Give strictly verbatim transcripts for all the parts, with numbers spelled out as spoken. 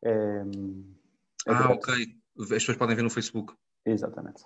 é, é ah, direto. ok. As pessoas podem ver no Facebook. Exatamente.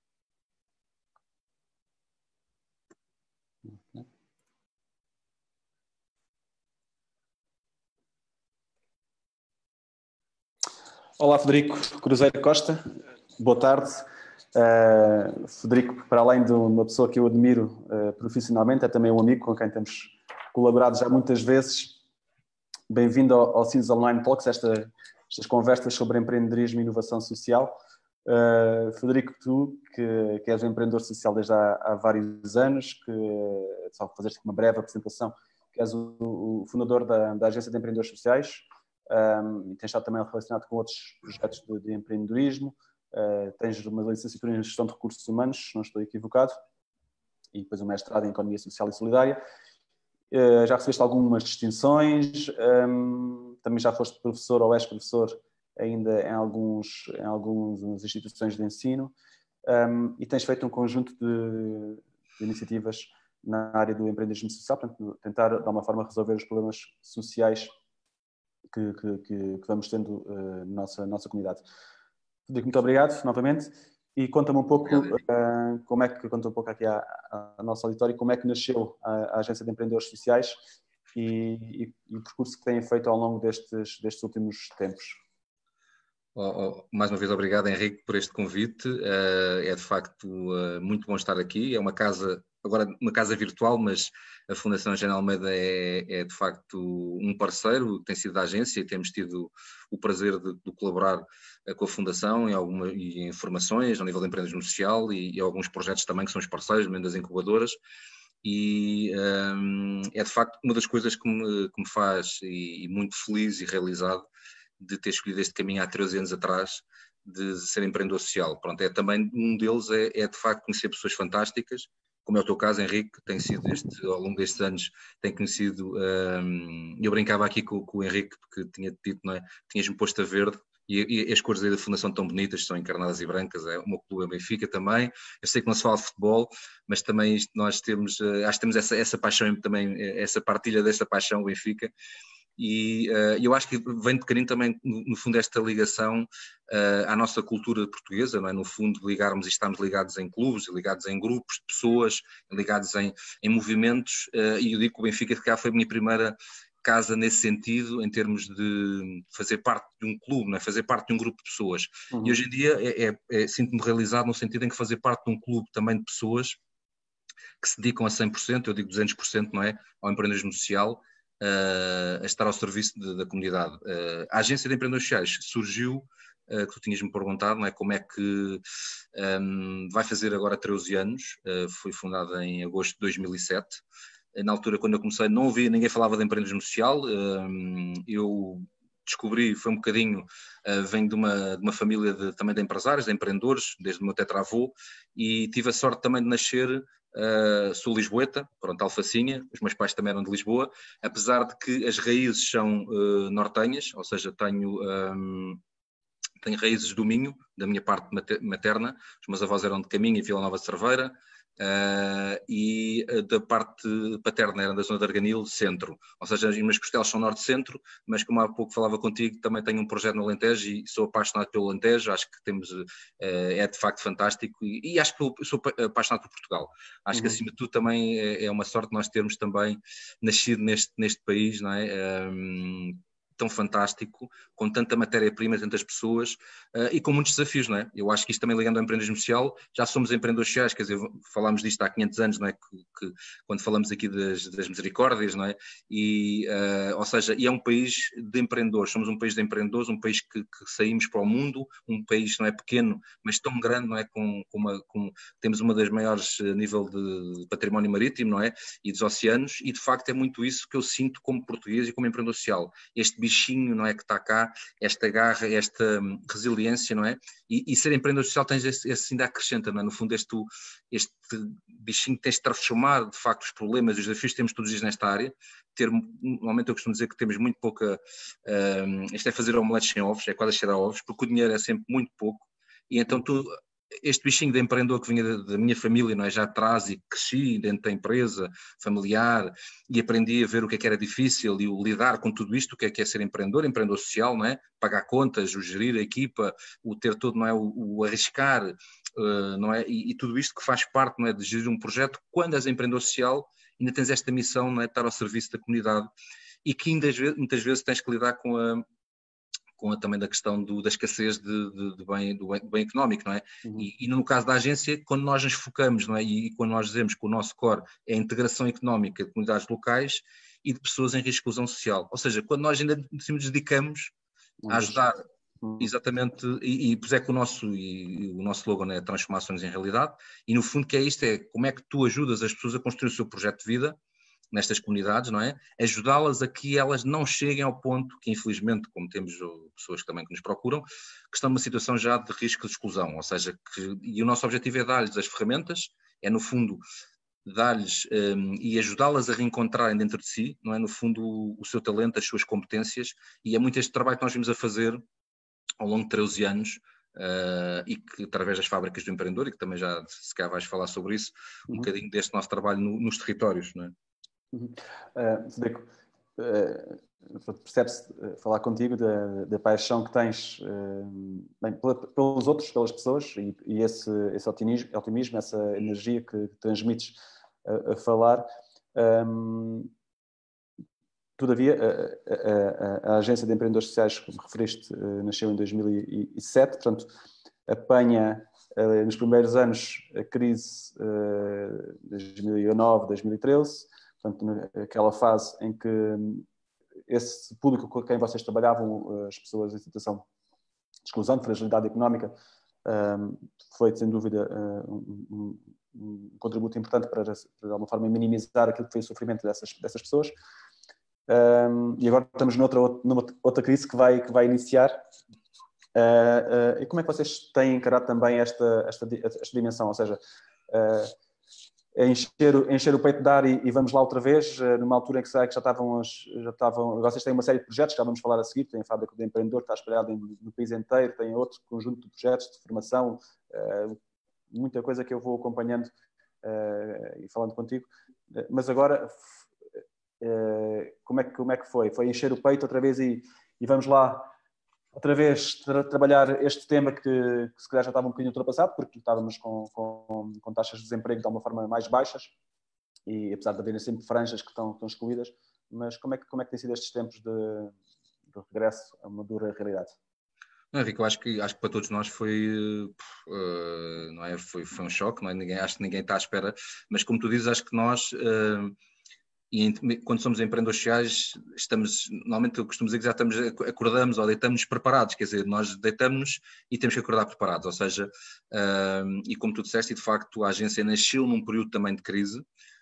Olá, Federico Cruzeiro Costa. Boa tarde. Uh, Federico, para além de uma pessoa que eu admiro uh, profissionalmente, é também um amigo com quem temos colaborado já muitas vezes. Bem-vindo ao, ao C I S Online Talks, esta, estas conversas sobre empreendedorismo e inovação social. Uh, Federico, tu, que, que és um empreendedor social desde há, há vários anos, que, só fazer-te uma breve apresentação, que és o, o fundador da, da Agência de Empreendedores Sociais, um, e tens estado também relacionado com outros projetos de, de empreendedorismo. Uh, tens uma licenciatura em Gestão de Recursos Humanos, se não estou equivocado, e depois um mestrado em Economia Social e Solidária. Uh, já recebeste algumas distinções, um, também já foste professor ou és professor ainda em, alguns, em algumas instituições de ensino, um, e tens feito um conjunto de, de iniciativas na área do empreendedorismo social, portanto, tentar, de alguma forma, resolver os problemas sociais que, que, que vamos tendo uh, na nossa, nossa comunidade. Muito obrigado, novamente. E conta-me um pouco uh, como é que, conta um pouco aqui ao nosso auditório, como é que nasceu a, a Agência de Empreendedores Sociais e, e, e o percurso que têm feito ao longo destes, destes últimos tempos. Oh, oh, mais uma vez, obrigado, Henrique, por este convite. Uh, é de facto uh, muito bom estar aqui. É uma casa, agora uma casa virtual, mas a Fundação Eugênio Almeida é, é de facto um parceiro, tem sido da agência e temos tido o prazer de, de colaborar uh, com a Fundação em, alguma, em informações ao nível de empreendedorismo social e, e alguns projetos também que são os parceiros, mesmo das incubadoras. E um, é de facto uma das coisas que me, que me faz e, e muito feliz e realizado de ter escolhido este caminho há treze anos atrás, de ser empreendedor social. Pronto, é também, um deles é, é de facto conhecer pessoas fantásticas, como é o teu caso, Henrique, que tem sido este, ao longo destes anos, tem conhecido, um, eu brincava aqui com, com o Henrique, porque tinha dito, não é, tinhas-me posto a verde, e, e as cores aí da Fundação tão bonitas, são encarnadas e brancas, é o meu clube é Benfica também. Eu sei que não se fala de futebol, mas também isto, nós temos, acho que temos essa, essa paixão também, essa partilha dessa paixão Benfica. E uh, eu acho que vem de pequenino também, no, no fundo, esta ligação uh, à nossa cultura portuguesa, não é? No fundo, ligarmos e estarmos ligados em clubes, ligados em grupos de pessoas, ligados em, em movimentos, uh, e eu digo que o Benfica de cá foi a minha primeira casa nesse sentido, em termos de fazer parte de um clube, não é? Fazer parte de um grupo de pessoas. Uhum. E hoje em dia é, é, é, sinto-me realizado no sentido em que fazer parte de um clube também de pessoas que se dedicam a cem por cento, eu digo duzentos por cento, não é? Ao empreendedorismo social, Uh, a estar ao serviço de, da comunidade. Uh, a Agência de Empreendedores Sociais surgiu, uh, que tu tinhas-me perguntado, não é? Como é que um, vai fazer agora treze anos, uh, foi fundada em agosto de dois mil e sete. Uh, na altura, quando eu comecei, não ouvia, ninguém falava de empreendedorismo social. Uh, eu descobri, foi um bocadinho, uh, venho de uma, de uma família de, também de empresários, de empreendedores, desde o meu tetravô, e tive a sorte também de nascer. Uh, sou lisboeta, pronto, alfacinha, os meus pais também eram de Lisboa, apesar de que as raízes são uh, nortenhas, ou seja, tenho, um, tenho raízes do Minho, da minha parte materna, os meus avós eram de Caminho e Vila Nova de Cerveira, uh, e da parte paterna eram da zona de Arganil, centro, ou seja, os meus costelos são norte-centro, mas como há pouco falava contigo, também tenho um projeto no Alentejo e sou apaixonado pelo Alentejo, acho que temos, uh, é de facto fantástico, e, e acho que eu sou apaixonado por Portugal, acho uhum. que acima de tudo também é, é uma sorte nós termos também nascido neste, neste país, não é? Um, tão fantástico, com tanta matéria-prima, tantas pessoas, uh, e com muitos desafios, não é? Eu acho que isto também ligando ao empreendedorismo social, já somos empreendedores sociais, quer dizer, falámos disto há quinhentos anos, não é? Que, que, quando falamos aqui das, das misericórdias, não é? E, uh, ou seja, e é um país de empreendedores, somos um país de empreendedores, um país que, que saímos para o mundo, um país não é pequeno, mas tão grande, não é? Com, com uma, com, temos uma das maiores a nível de património marítimo, não é? E dos oceanos, e de facto é muito isso que eu sinto como português e como empreendedor social. Este bichinho, não é, que está cá, esta garra, esta resiliência, não é? E, e ser empreendedor social tens esse, esse ainda acrescenta, não é? No fundo, este, este bichinho que tens de transformar, de facto, os problemas e os desafios que temos todos os dias nesta área. Ter, normalmente eu costumo dizer que temos muito pouca, um, isto é fazer omeletes sem ovos, é quase a cheirar ovos, porque o dinheiro é sempre muito pouco, e então tu este bichinho de empreendedor que vinha da, da minha família, não é, já atrás, e cresci dentro da empresa familiar e aprendi a ver o que é que era difícil e o lidar com tudo isto, o que é que é ser empreendedor, empreendedor social, não é? Pagar contas, o gerir a equipa, o ter todo, não é, o, o arriscar, uh, não é? E, e tudo isto que faz parte, não é, de gerir um projeto. Quando és empreendedor social, ainda tens esta missão, não é, de estar ao serviço da comunidade e que ainda, muitas vezes tens que lidar com a com a, também da questão do, da escassez de, de, de, bem, do, bem, do bem económico, não é? Uhum. E, e no caso da agência, quando nós nos focamos, não é? E, e quando nós dizemos que o nosso core é a integração económica de comunidades locais e de pessoas em risco de exclusão social. Ou seja, quando nós ainda nos dedicamos uhum. a ajudar, uhum. exatamente, e, e pois é que o nosso, e, o nosso slogan é transformar sonhos em realidade, e no fundo que é isto, é como é que tu ajudas as pessoas a construir o seu projeto de vida nestas comunidades, não é? Ajudá-las a que elas não cheguem ao ponto que, infelizmente, como temos pessoas também que nos procuram, que estão numa situação já de risco de exclusão, ou seja, que, e o nosso objetivo é dar-lhes as ferramentas, é no fundo dar-lhes um, e ajudá-las a reencontrarem dentro de si, não é? No fundo o, o seu talento, as suas competências, e é muito este trabalho que nós vimos a fazer ao longo de treze anos, Uh, e que através das fábricas do empreendedor, e que também já se calhar vais falar sobre isso, um uhum. bocadinho deste nosso trabalho no, nos territórios, não é? Uhum. Uh, Frederico, uh, percebe-se uh, falar contigo da, da paixão que tens uh, bem, pelos outros, pelas pessoas, e, e esse, esse otimismo, otimismo, essa energia que transmites uh, a falar. Um, todavia, a, a, a Agência de Empreendedores Sociais, como referiste, uh, nasceu em dois mil e sete, portanto, apanha uh, nos primeiros anos a crise uh, de dois mil e nove, dois mil e treze, portanto, aquela fase em que esse público com quem vocês trabalhavam, as pessoas em situação de exclusão, de fragilidade económica, foi, sem dúvida, um, um contributo importante para, de alguma forma, minimizar aquilo que foi o sofrimento dessas, dessas pessoas. E agora estamos noutra, numa outra crise que vai, que vai iniciar. E como é que vocês têm encarado também esta, esta, esta dimensão? Ou seja, Encher, encher o peito de dar e, e vamos lá outra vez, numa altura em que, sei, que já estavam, já estavam... Vocês têm uma série de projetos, já vamos falar a seguir, tem a Fábrica do Empreendedor, que está espalhada no país inteiro, tem outro conjunto de projetos de formação, uh, muita coisa que eu vou acompanhando uh, e falando contigo. Uh, mas agora, uh, como, é que, como é que foi? Foi encher o peito outra vez e, e vamos lá outra vez tra trabalhar este tema que, que se calhar já estava um bocadinho ultrapassado, porque estávamos com, com, com taxas de desemprego de alguma forma mais baixas e apesar de haverem sempre franjas que estão, estão excluídas, mas como é que, como é que tem sido estes tempos de, de regresso a uma dura realidade? Não, Rico, eu acho que, acho que para todos nós foi, uh, não é? foi, foi um choque, não é? Ninguém, acho que ninguém está à espera, mas como tu dizes, acho que nós... Uh, E quando somos empreendedores sociais, estamos, normalmente eu costumo dizer que já estamos, acordamos ou deitamos preparados, quer dizer, nós deitamos e temos que acordar preparados, ou seja, um, e como tu disseste, e de facto a agência nasceu num período também de crise,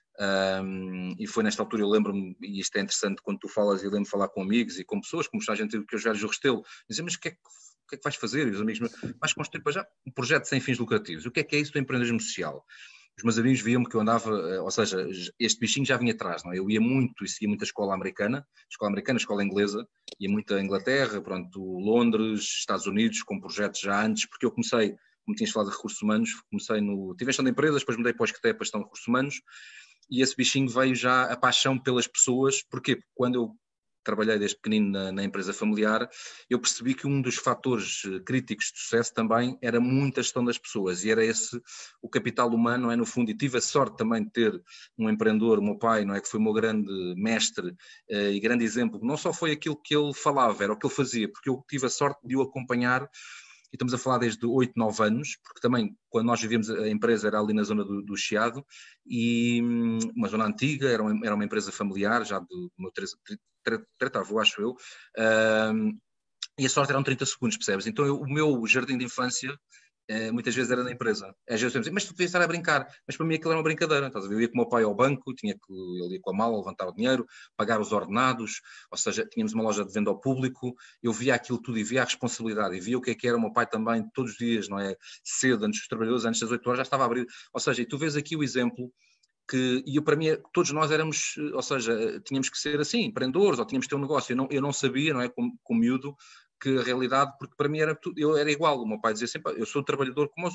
um, e foi nesta altura, eu lembro-me, e isto é interessante quando tu falas, eu lembro de falar com amigos e com pessoas, como a gente que os velhos do Restelo, dizem, mas o que é que o que é que vais fazer? E os amigos, vais construir para já um projeto sem fins lucrativos, o que é que é isso do empreendedorismo social? Os meus amigos viam-me que eu andava, ou seja, este bichinho já vinha atrás, não é? Eu ia muito e seguia muita escola americana, escola americana, escola inglesa, ia muito a Inglaterra, pronto, Londres, Estados Unidos, com projetos já antes, porque eu comecei, como tinhas falado de recursos humanos, comecei no... Tive gestão de empresas, depois mudei para o Esqueté para gestão de recursos humanos, e esse bichinho veio já a paixão pelas pessoas, porquê? Porque quando eu trabalhei desde pequenino na, na empresa familiar, eu percebi que um dos fatores críticos de sucesso também era muito a gestão das pessoas, e era esse o capital humano, não é, no fundo, e tive a sorte também de ter um empreendedor, o meu pai, não é, que foi o meu grande mestre eh, e grande exemplo, não só foi aquilo que ele falava, era o que ele fazia, porque eu tive a sorte de o acompanhar. E estamos a falar desde oito, nove anos, porque também, quando nós vivíamos, a empresa era ali na zona do, do Chiado, e uma zona antiga, era uma, era uma empresa familiar, já do meu tretavô, acho eu, um, e a sorte eram trinta segundos, percebes? Então eu, o meu jardim de infância, eh, muitas vezes era na empresa. Às vezes eu dizia, mas tu devias estar a brincar, mas para mim aquilo era uma brincadeira. Estás a ver? Eu ia com o meu pai ao banco, tinha que, ele ia com a mala, levantar o dinheiro, pagar os ordenados, ou seja, tínhamos uma loja de venda ao público, eu via aquilo tudo e via a responsabilidade, e via o que é que era o meu pai também, todos os dias, não é? Cedo, antes dos trabalhadores, antes das oito horas, já estava a abrir. Ou seja, e tu vês aqui o exemplo que, e eu, para mim, todos nós éramos, ou seja, tínhamos que ser assim, empreendedores, ou tínhamos que ter um negócio. Eu não, eu não sabia, não é, como, como miúdo, que a realidade, porque para mim era tudo, eu era igual, o meu pai dizia sempre, eu sou trabalhador como os outros,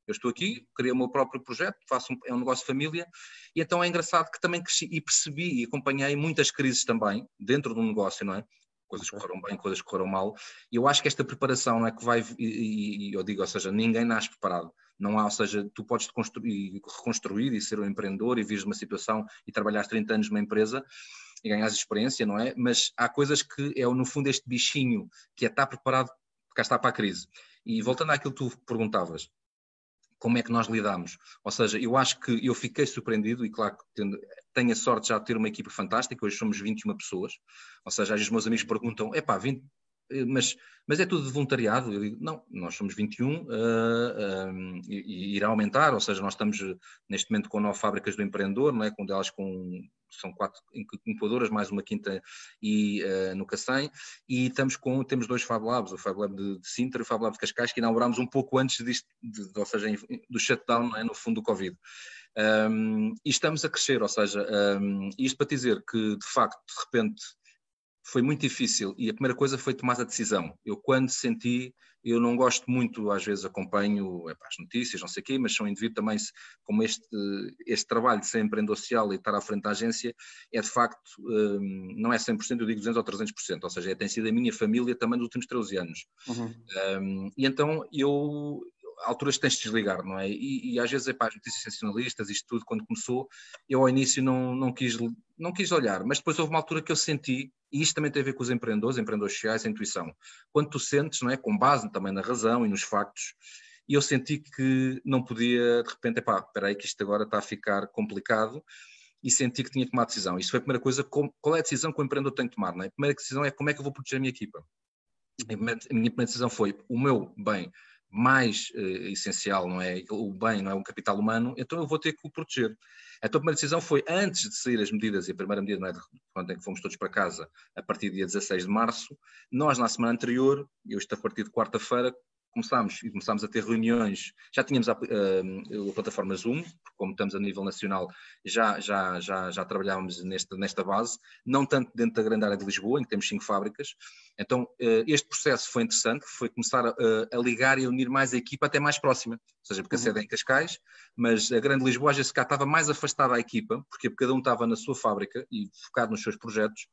Eu estou aqui, criei o meu próprio projeto, faço um, é um negócio de família, e então é engraçado que também cresci e percebi e acompanhei muitas crises também, dentro do negócio, não é? Coisas que correram bem, coisas que correram mal, e eu acho que esta preparação, não é, que vai, e, e eu digo, ou seja, ninguém nasce preparado, não há, ou seja, tu podes construir, reconstruir e ser um empreendedor e vires de uma situação e trabalhar trinta anos numa empresa e ganhas experiência, não é? Mas há coisas que é, no fundo, este bichinho que é estar preparado, cá está para a crise. E voltando àquilo que tu perguntavas, como é que nós lidamos? Ou seja, eu acho que eu fiquei surpreendido e claro que tendo, tenho a sorte já de ter uma equipa fantástica, hoje somos vinte e uma pessoas, ou seja, às vezes os meus amigos perguntam, epá, vinte, mas, mas é tudo de voluntariado? Eu digo, não, nós somos vinte e um uh, uh, e, e irá aumentar, ou seja, nós estamos neste momento com nove fábricas do empreendedor, não é? Com delas com... são quatro incubadoras, mais uma quinta e, uh, no Cacém, e estamos com, temos dois Fab Labs, o Fab Lab de, de Sintra e o Fab Lab de Cascais, que inaugurámos um pouco antes disto, de, de, ou seja, do shutdown, não é? No fundo do Covid. Um, e estamos a crescer, ou seja, um, isto para dizer que, de facto, de repente, foi muito difícil e a primeira coisa foi tomar a decisão. Eu, quando senti, eu não gosto muito, às vezes acompanho epá, as notícias, não sei o quê, mas sou indivíduo também, como este, este trabalho de ser empreendedor social e estar à frente da agência, é de facto, um, não é cem por cento, eu digo duzentos ou trezentos por cento, ou seja, é, tem sido a minha família também nos últimos treze anos. Uhum. Um, e então eu... Há alturas que tens de desligar, não é? E, e às vezes, epá, as notícias sensacionalistas, isto tudo, quando começou, eu ao início não, não, quis, não quis olhar, mas depois houve uma altura que eu senti, e isto também tem a ver com os empreendedores, empreendedores sociais, a intuição. Quando tu sentes, não é? Com base também na razão e nos factos, e eu senti que não podia, de repente, epá, espera aí que isto agora está a ficar complicado, e senti que tinha que tomar decisão. Isso foi a primeira coisa, qual é a decisão que o empreendedor tem que tomar, não é? A primeira decisão é como é que eu vou proteger a minha equipa. A minha primeira decisão foi o meu bem mais uh, essencial, não é? O bem não é um capital humano, então eu vou ter que o proteger. Então a primeira decisão foi, antes de sair as medidas, e a primeira medida não é de quando é que fomos todos para casa, a partir do dia dezasseis de março, nós na semana anterior, eu estou a partir de quarta-feira, começámos e começámos a ter reuniões, já tínhamos a, a, a plataforma Zoom, porque como estamos a nível nacional, já, já, já, já trabalhávamos nesta, nesta base, não tanto dentro da grande área de Lisboa, em que temos cinco fábricas. Então este processo foi interessante, foi começar a, a ligar e a unir mais a equipa até mais próxima, ou seja, porque a sede é em Cascais, mas a grande Lisboa às vezes cá estava mais afastada da equipa, porque cada um estava na sua fábrica e focado nos seus projetos.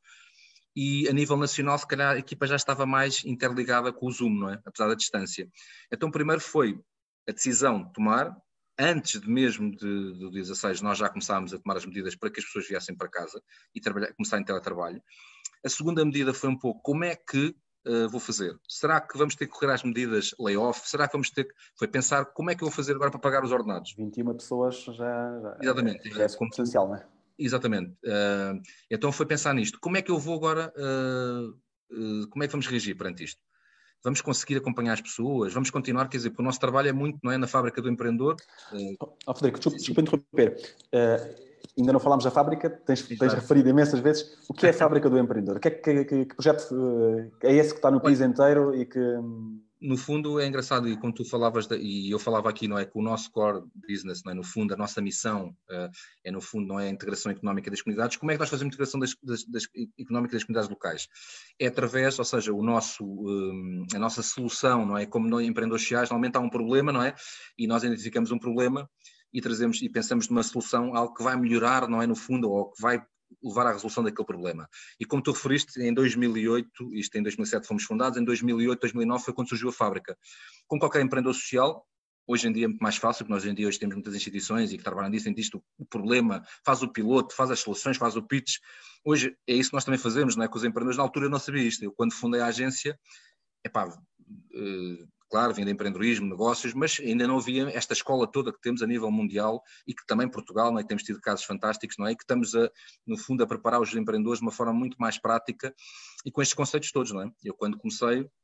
E a nível nacional, se calhar, a equipa já estava mais interligada com o Zoom, não é? Apesar da distância. Então, primeiro foi a decisão de tomar, antes de mesmo de, do dia dezasseis, nós já começámos a tomar as medidas para que as pessoas viessem para casa e trabalhar, começar em teletrabalho. A segunda medida foi um pouco, como é que uh, vou fazer? Será que vamos ter que correr às medidas layoff? Será que vamos ter que... Foi pensar, como é que eu vou fazer agora para pagar os ordenados? vinte e uma pessoas já, já, Exatamente, já é potencial, não é? Exatamente. Uh, então foi pensar nisto. Como é que eu vou agora, uh, uh, como é que vamos reagir perante isto? Vamos conseguir acompanhar as pessoas? Vamos continuar, quer dizer, porque o nosso trabalho é muito, não é, na fábrica do empreendedor. Uh, oh, Frederico, desculpa, desculpa interromper. Uh, ainda não falámos da fábrica, tens, tens referido imensas vezes. O que é a fábrica do empreendedor? Que, que, que, que projeto uh, é esse que está no país Olha, inteiro e que... No fundo é engraçado, e como tu falavas, de, e eu falava aqui, não é, que o nosso core business, não é, no fundo, a nossa missão uh, é, no fundo, não é a integração económica das comunidades. Como é que nós fazemos a integração das, das, das, económica das comunidades locais? É através, ou seja, o nosso, um, a nossa solução, não é, como nós, empreendedores sociais, normalmente há um problema, não é, e nós identificamos um problema e trazemos, e pensamos numa solução, algo que vai melhorar, não é, no fundo, ou que vai levar à resolução daquele problema. E como tu referiste, em dois mil e oito, isto em dois mil e sete fomos fundados, em dois mil e oito, dois mil e nove foi quando surgiu a fábrica. Com qualquer empreendedor social, hoje em dia é muito mais fácil, porque nós hoje em dia hoje temos muitas instituições e que trabalham disso, tem disto o problema, faz o piloto, faz as soluções, faz o pitch. Hoje é isso que nós também fazemos, não é? Com os empreendedores. Na altura eu não sabia isto. Eu, quando fundei a agência, epá, uh, claro, vinha de empreendedorismo, negócios, mas ainda não havia esta escola toda que temos a nível mundial e que também Portugal, não é? Temos tido casos fantásticos, não é? E que estamos, a, no fundo, a preparar os empreendedores de uma forma muito mais prática e com estes conceitos todos, não é? Eu, quando comecei, uh,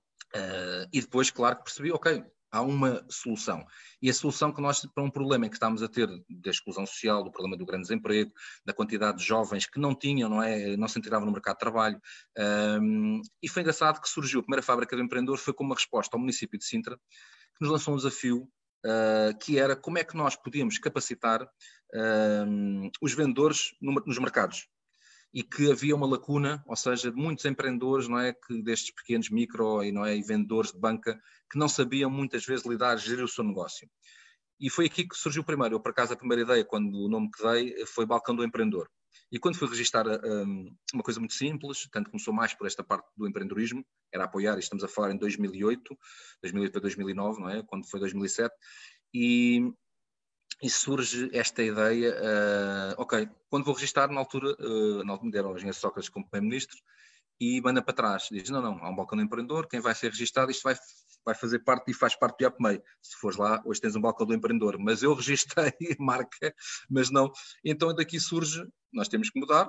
e depois, claro, que percebi, ok, há uma solução. E a solução que nós, para um problema que estamos a ter da exclusão social, do problema do grande desemprego, da quantidade de jovens que não tinham, não é, não se integravam no mercado de trabalho. Um, e foi engraçado que surgiu a primeira fábrica do empreendedor, foi como uma resposta ao município de Sintra, que nos lançou um desafio, uh, que era como é que nós podíamos capacitar uh, os vendedores no, nos mercados. E que havia uma lacuna, ou seja, de muitos empreendedores, não é, que destes pequenos micro e, não é, e vendedores de banca, que não sabiam muitas vezes lidar, gerir o seu negócio. E foi aqui que surgiu primeiro. Eu, por acaso, a primeira ideia, quando o nome que dei, foi Balcão do Empreendedor. E quando fui registrar um, uma coisa muito simples, tanto começou mais por esta parte do empreendedorismo, era apoiar, e estamos a falar em dois mil e oito, dois mil e oito para dois mil e nove, não é? Quando foi dois mil e sete, e, e surge esta ideia, uh, ok, quando vou registrar, na altura, uh, na altura me deram o engenheiro Sócrates como primeiro-ministro, e manda para trás, diz, não, não, há um balcão do empreendedor, quem vai ser registado, isto vai, vai fazer parte e faz parte do I A P M E I. Se fores lá, hoje tens um balcão do empreendedor, mas eu registrei a marca, mas não. Então daqui surge, nós temos que mudar,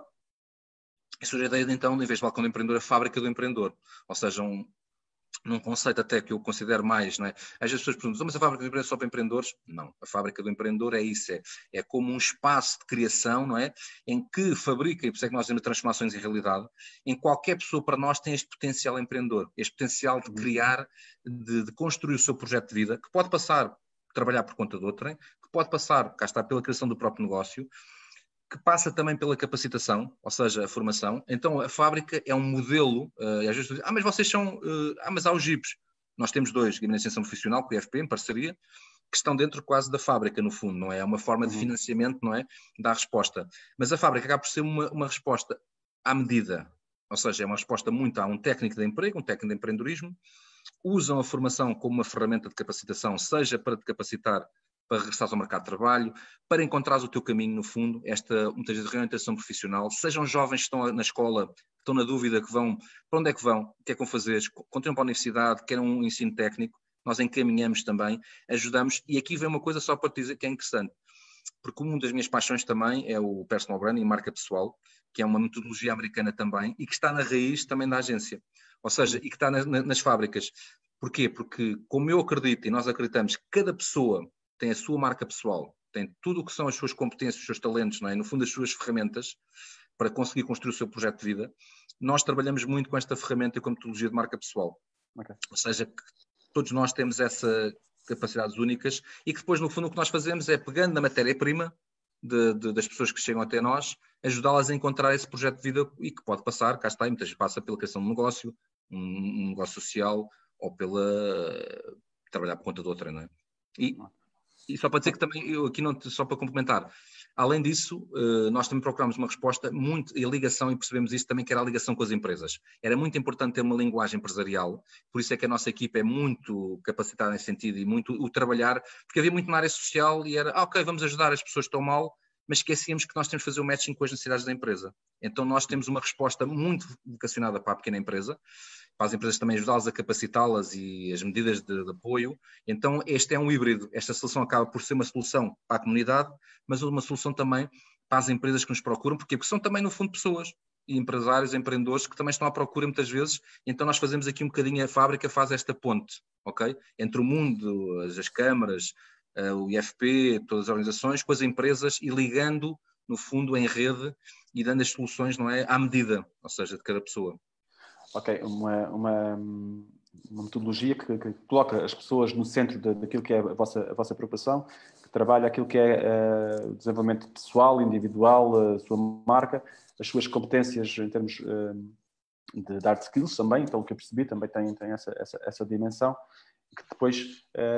e surge a ideia de então, em vez de balcão do empreendedor, a fábrica do empreendedor, ou seja, um, num conceito até que eu considero mais, não é? Às vezes as pessoas perguntam, mas a fábrica do empreendedor é só para empreendedores? Não, a fábrica do empreendedor é isso, é, é como um espaço de criação, não é? Em que fabrica, e por isso é que nós temos transformações em realidade, em qualquer pessoa para nós tem este potencial empreendedor, este potencial de criar, de, de construir o seu projeto de vida, que pode passar por trabalhar por conta de outrem, que pode passar, cá está, pela criação do próprio negócio, que passa também pela capacitação, ou seja, a formação. Então, a fábrica é um modelo, uh, e às vezes dizem, ah, mas vocês são, uh, ah, mas há os G I Ps. Nós temos dois, Guimarães de Extensão Profissional, com o I F P, em parceria, que estão dentro quase da fábrica, no fundo, não é? É uma forma de financiamento, não é? Da resposta. Mas a fábrica acaba por ser uma, uma resposta à medida, ou seja, é uma resposta muito a um técnico de emprego, um técnico de empreendedorismo, usam a formação como uma ferramenta de capacitação, seja para te capacitar para regressar ao mercado de trabalho, para encontrares o teu caminho no fundo, esta, muitas vezes, reorientação profissional, sejam jovens que estão na escola, que estão na dúvida, que vão, para onde é que vão, o que é que vão fazer, continuam para a universidade, querem um ensino técnico, nós encaminhamos também, ajudamos, e aqui vem uma coisa só para te dizer que é interessante, porque uma das minhas paixões também é o personal branding, marca pessoal, que é uma metodologia americana também, e que está na raiz também da agência, ou seja, e que está na, na, nas fábricas. Porquê? Porque, como eu acredito, e nós acreditamos que cada pessoa tem a sua marca pessoal, tem tudo o que são as suas competências, os seus talentos, não é? No fundo as suas ferramentas para conseguir construir o seu projeto de vida, nós trabalhamos muito com esta ferramenta e com a metodologia de marca pessoal. Okay. Ou seja, que todos nós temos essa capacidades únicas e que depois no fundo o que nós fazemos é pegando na matéria-prima de, de, das pessoas que chegam até nós, ajudá-las a encontrar esse projeto de vida e que pode passar, cá está, e muitas vezes passa pela criação de um negócio, um, um negócio social ou pela trabalhar por conta de outra, não é? E E só para dizer que também, eu aqui não, só para complementar, além disso, nós também procuramos uma resposta muito, e a ligação, e percebemos isso também, que era a ligação com as empresas. Era muito importante ter uma linguagem empresarial, por isso é que a nossa equipa é muito capacitada nesse sentido e muito o trabalhar, porque havia muito na área social e era, ah, ok, vamos ajudar as pessoas que estão mal, mas esquecíamos que nós temos que fazer o matching com as necessidades da empresa. Então nós temos uma resposta muito vocacionada para a pequena empresa, para as empresas também ajudá-las a capacitá-las e as medidas de, de apoio. Então este é um híbrido, esta solução acaba por ser uma solução para a comunidade, mas uma solução também para as empresas que nos procuram, porque são também no fundo pessoas, e empresários, empreendedores que também estão à procura muitas vezes, então nós fazemos aqui um bocadinho, a fábrica faz esta ponte, ok? Entre o mundo, as, as câmaras, uh, o I F P, todas as organizações, com as empresas e ligando, no fundo, em rede e dando as soluções, não é, à medida, ou seja, de cada pessoa. Ok, uma, uma, uma metodologia que, que coloca as pessoas no centro de, daquilo que é a vossa, a vossa preocupação, que trabalha aquilo que é uh, o desenvolvimento pessoal, individual, a sua marca, as suas competências em termos uh, de, de hard skills também, pelo que eu percebi, também tem, tem essa, essa, essa dimensão, que depois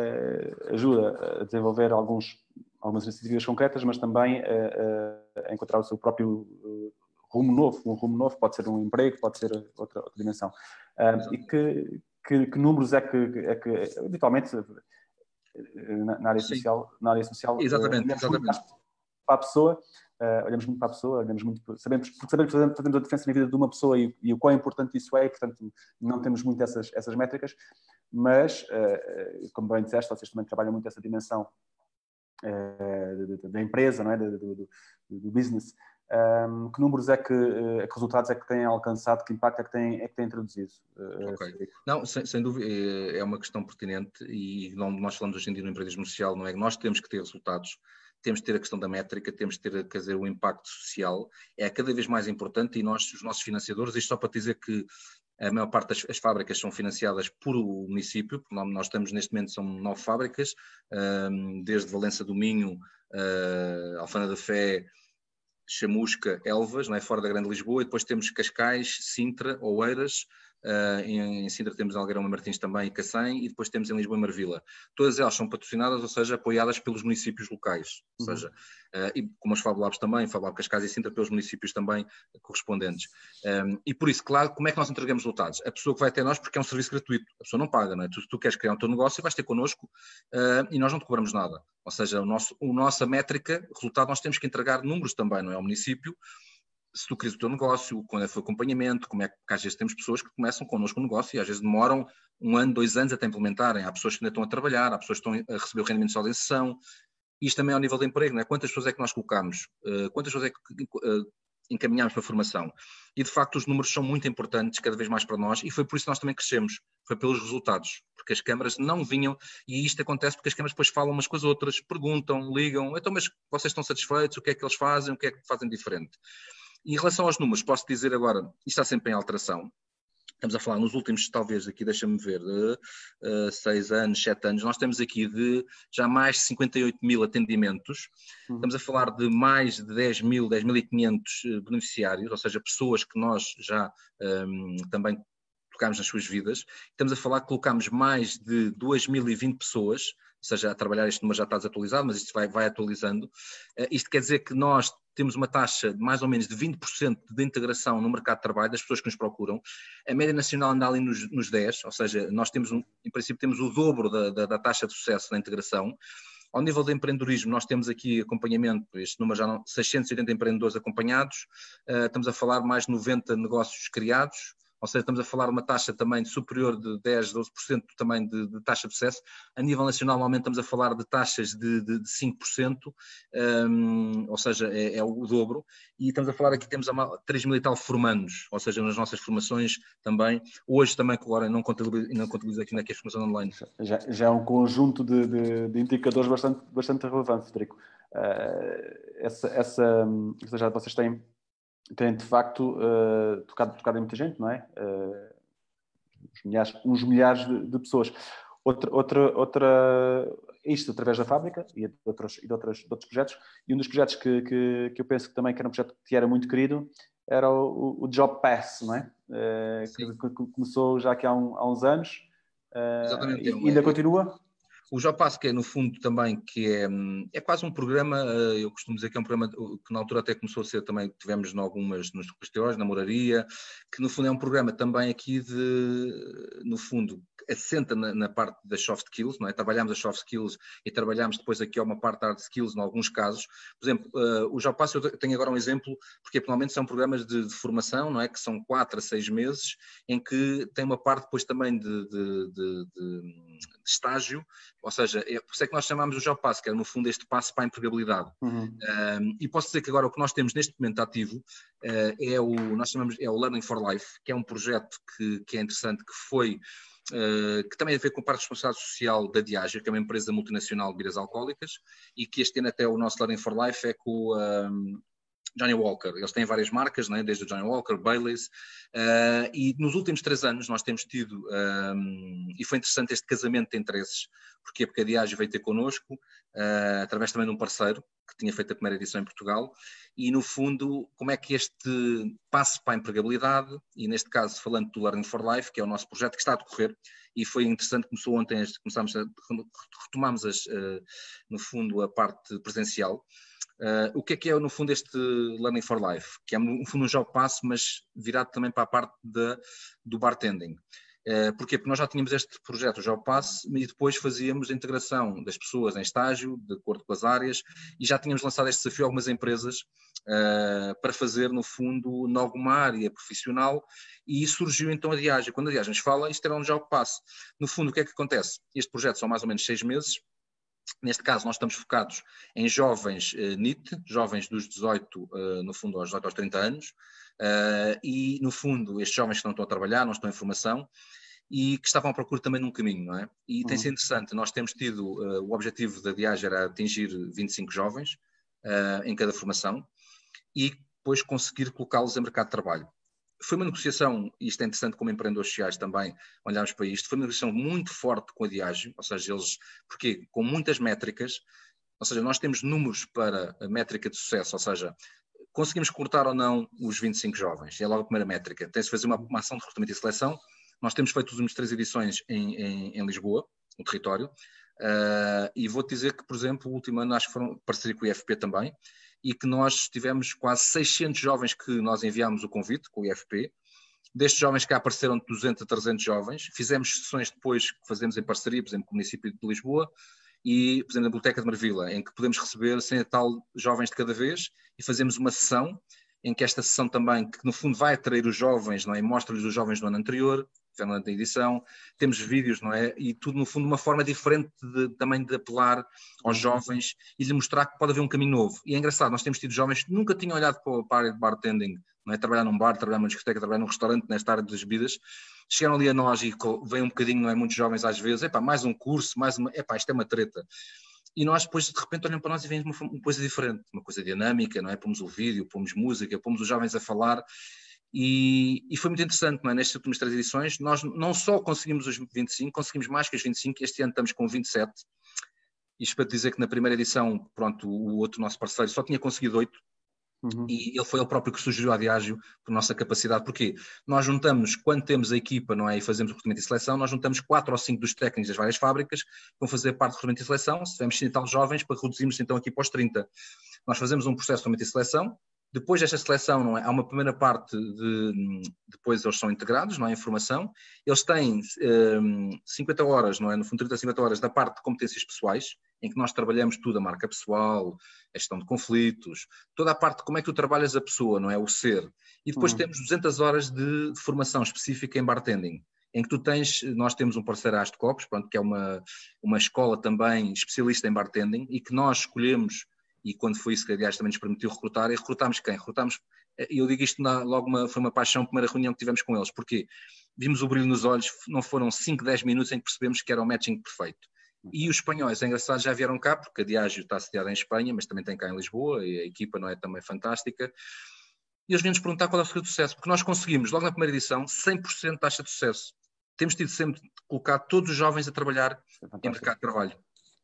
uh, ajuda a desenvolver alguns, algumas iniciativas concretas, mas também uh, uh, a encontrar o seu próprio uh, rumo novo, um rumo novo, pode ser um emprego, pode ser outra, outra dimensão. Uh, e que, que, que números é que, é que habitualmente, na, na área Sim. social, na área social exatamente, uh, exatamente. para a pessoa, uh, olhamos muito para a pessoa, olhamos muito, sabemos, porque sabemos que fazemos a diferença na vida de uma pessoa e, e o quão importante isso é, e, portanto, não temos muito essas, essas métricas, mas, uh, como bem disseste, vocês também trabalham muito essa dimensão uh, da empresa, não é? do, do, do, do business. Um, que números é que, uh, que resultados é que têm alcançado, que impacto é que têm, é que têm introduzido? Uh, okay. Não, sem, sem dúvida, é uma questão pertinente e não, nós falamos hoje em dia no empreendedorismo social, não é? Nós temos que ter resultados, temos que ter a questão da métrica, temos que ter, quer dizer, o impacto social, é cada vez mais importante e nós, os nossos financiadores, isto só para dizer que a maior parte das as fábricas são financiadas por o município, porque nós estamos neste momento, são nove fábricas, um, desde Valença do Minho, uh, Alfana da Fé, Chamusca, Elvas, não é? Fora da Grande Lisboa, e depois temos Cascais, Sintra, Oeiras, uh, em, em Sintra temos em Algueirão Martins também, e Cacém, e depois temos em Lisboa e Marvila. Todas elas são patrocinadas, ou seja, apoiadas pelos municípios locais, ou seja, uh, e como os Fab Labs também, Fab Lab Cascais e Sintra, pelos municípios também correspondentes. Um, e por isso, claro, como é que nós entregamos resultados? A pessoa que vai até nós, porque é um serviço gratuito, a pessoa não paga, não é? Tu, tu queres criar o teu negócio, vais ter connosco uh, e nós não te cobramos nada. Ou seja, o nosso, a nossa métrica, resultado, nós temos que entregar números também, não é? Ao município, se tu crias o teu negócio, quando é o acompanhamento, como é que às vezes temos pessoas que começam connosco o negócio e às vezes demoram um ano, dois anos até implementarem. Há pessoas que ainda estão a trabalhar, há pessoas que estão a receber o rendimento só de inserção. Isto também é ao nível de emprego, não é? Quantas pessoas é que nós colocamos? Uh, quantas pessoas é que uh, encaminhamos para a formação? E de facto os números são muito importantes cada vez mais para nós e foi por isso que nós também crescemos, foi pelos resultados, porque as câmaras não vinham, e isto acontece porque as câmaras depois falam umas com as outras, perguntam, ligam, então mas vocês estão satisfeitos, o que é que eles fazem, o que é que fazem diferente? E em relação aos números, posso dizer agora, isto está sempre em alteração. Estamos a falar nos últimos, talvez, aqui, deixa-me ver, de uh, seis anos, sete anos, nós temos aqui de já mais de cinquenta e oito mil atendimentos, uhum. Estamos a falar de mais de dez mil, dez mil e quinhentos beneficiários, ou seja, pessoas que nós já um, também tocámos nas suas vidas. Estamos a falar que colocámos mais de duas mil e vinte pessoas, ou seja, a trabalhar, este número já está desatualizado, mas isto vai, vai atualizando. Uh, isto quer dizer que nós temos uma taxa de mais ou menos de vinte por cento de integração no mercado de trabalho das pessoas que nos procuram. A média nacional anda ali nos, nos dez, ou seja, nós temos, um, em princípio, temos o dobro da, da, da taxa de sucesso na integração. Ao nível de empreendedorismo, nós temos aqui acompanhamento, este número já não, seiscentos e oitenta empreendedores acompanhados, uh, estamos a falar de mais de noventa negócios criados, ou seja, estamos a falar de uma taxa também superior de dez, doze por cento também de, de taxa de sucesso. A nível nacional, normalmente estamos a falar de taxas de, de, de cinco por cento, um, ou seja, é, é o dobro. E estamos a falar aqui, temos três mil e tal formandos, ou seja, nas nossas formações também. Hoje também, que agora não contabilizo, não contabilizo aqui naquela formação online. Já, já é um conjunto de, de, de indicadores bastante, bastante relevante, Frederico. Uh, essa, essa, ou seja, vocês têm... tem de facto uh, tocado, tocado em muita gente, não é? Uh, uns milhares, uns milhares de, de pessoas. Outra, outra, outra, isto através da fábrica e de outros, e de outros, de outros projetos. E um dos projetos que, que, que eu penso que também que era um projeto que era muito querido era o, o Job Pass, não é? Uh, que, que começou já aqui há, um, há uns anos. Uh, Exatamente. E ainda continua? O Job Pass, que é no fundo também, que é, é quase um programa, eu costumo dizer que é um programa que na altura até começou a ser também, tivemos em algumas nos posteriores, na moraria, que no fundo é um programa também aqui de, no fundo, assenta na, na parte das soft skills, não é? Trabalhamos as soft skills e trabalhamos depois aqui uma parte de hard skills em alguns casos. Por exemplo, uh, o Job Pass, eu tenho agora um exemplo, porque normalmente são programas de, de formação, não é? Que são quatro a seis meses, em que tem uma parte depois também de, de, de, de, de estágio. Ou seja, é, por isso é que nós chamamos o Job Pass, que é no fundo este passo para a empregabilidade. Uhum. Um, e posso dizer que agora o que nós temos neste momento ativo uh, é o, nós chamamos, é o Learning for Life, que é um projeto que, que é interessante, que foi, uh, que também tem a ver com a parte de responsabilidade social da Diageo, que é uma empresa multinacional de bebidas alcoólicas, e que este ano até o nosso Learning for Life é com o um, Johnny Walker. Eles têm várias marcas, né? Desde o Johnny Walker, Baileys, uh, e nos últimos três anos nós temos tido, um, e foi interessante este casamento de interesses, porque a Diageo veio ter connosco, uh, através também de um parceiro, que tinha feito a primeira edição em Portugal, e no fundo, como é que este passo para a empregabilidade, e neste caso falando do Learning for Life, que é o nosso projeto que está a decorrer, e foi interessante, começou ontem, começámos a, retomámos as, uh, no fundo a parte presencial. Uh, o que é que é no fundo este Learning for Life? Que é no fundo um job pass, mas virado também para a parte de, do bartending. Uh, porquê? Porque nós já tínhamos este projeto, o Job Pass, e depois fazíamos a integração das pessoas em estágio, de acordo com as áreas, e já tínhamos lançado este desafio a algumas empresas uh, para fazer, no fundo, em alguma área profissional, e surgiu então a Diageo. Quando a Diageo nos fala, isto era um Job Pass. No fundo, o que é que acontece? Este projeto são mais ou menos seis meses. Neste caso, nós estamos focados em jovens uh, N I T, jovens dos dezoito, uh, no fundo, aos dezoito aos trinta anos, uh, e, no fundo, estes jovens que não estão a trabalhar, não estão em formação, e que estavam à procura também num caminho, não é? E uhum. tem sido interessante, nós temos tido, uh, o objetivo da Diageo era atingir vinte e cinco jovens uh, em cada formação, e depois conseguir colocá-los em mercado de trabalho. Foi uma negociação, e isto é interessante como empreendedores sociais também, olharmos para isto, foi uma negociação muito forte com a Diageo, ou seja, eles, porque com muitas métricas, ou seja, nós temos números para a métrica de sucesso, ou seja, conseguimos cortar ou não os vinte e cinco jovens, é logo a primeira métrica, tem-se de fazer uma, uma ação de recrutamento e seleção, Nós temos feito as últimas três edições em, em, em Lisboa, no território, uh, e vou-te dizer que, por exemplo, o último ano acho que foram parceria com o I F P também, e que nós tivemos quase seiscentos jovens que nós enviámos o convite com o I F P. Destes jovens que apareceram de duzentos a trezentos jovens, fizemos sessões depois que fazemos em parceria, por exemplo, com o município de Lisboa e, por exemplo, na Biblioteca de Marvila, em que podemos receber cem e tal jovens de cada vez e fazemos uma sessão em que esta sessão também, que no fundo vai atrair os jovens, não é? Mostra-lhes os jovens do ano anterior, na edição, temos vídeos, não é? E tudo, no fundo, uma forma diferente de, também de apelar aos jovens e de mostrar que pode haver um caminho novo. E é engraçado, nós temos tido jovens que nunca tinham olhado para a área de bartending, não é? Trabalhar num bar, trabalhar numa discoteca, trabalhar num restaurante, nesta área das bebidas, chegaram ali a nós e vêm um bocadinho, não é? Muitos jovens às vezes, epá, mais um curso, mais uma, epá, isto é uma treta. E nós depois, de repente, olhamos para nós e vemos uma, uma coisa diferente, uma coisa dinâmica, não é? Pomos o vídeo, pomos música, pomos os jovens a falar. E, e foi muito interessante, não é? Nestas últimas três edições, nós não só conseguimos os vinte e cinco, conseguimos mais que os vinte e cinco, este ano estamos com vinte e sete. Isto para te dizer que na primeira edição, pronto, o outro nosso parceiro só tinha conseguido oito, uhum. E ele foi ele próprio que sugeriu a Diágio por nossa capacidade, porque nós juntamos, quando temos a equipa, não é? E fazemos o recrutamento e seleção, nós juntamos quatro ou cinco dos técnicos das várias fábricas que vão fazer parte do recrutamento e seleção, se tivermos cem e tal jovens, para reduzirmos então aqui para os trinta. Nós fazemos um processo de recrutamento e seleção. Depois desta seleção, não é? Há uma primeira parte de, depois eles são integrados, não é? Em formação. Eles têm um, cinquenta horas, não é? No fundo, trinta a cinquenta horas da parte de competências pessoais, em que nós trabalhamos tudo, a marca pessoal, a gestão de conflitos, toda a parte de como é que tu trabalhas a pessoa, não é? O ser. E depois hum. temos duzentas horas de formação específica em bartending, em que tu tens, nós temos um parceiro, a As de Copos, pronto, que é uma, uma escola também especialista em bartending, e que nós escolhemos. E quando foi isso que, aliás, também nos permitiu recrutar, e recrutámos quem? Recrutámos, eu digo isto na, logo, uma, foi uma paixão, a primeira reunião que tivemos com eles, porque vimos o brilho nos olhos, não foram cinco, dez minutos em que percebemos que era o matching perfeito. E os espanhóis, é engraçado, já vieram cá, porque a Diágio está sediada em Espanha, mas também tem cá em Lisboa, e a equipa não é também fantástica, e eles vêm-nos perguntar qual é o segredo do sucesso, porque nós conseguimos, logo na primeira edição, cem por cento de taxa de sucesso. Temos tido sempre de colocar todos os jovens a trabalhar em mercado de trabalho.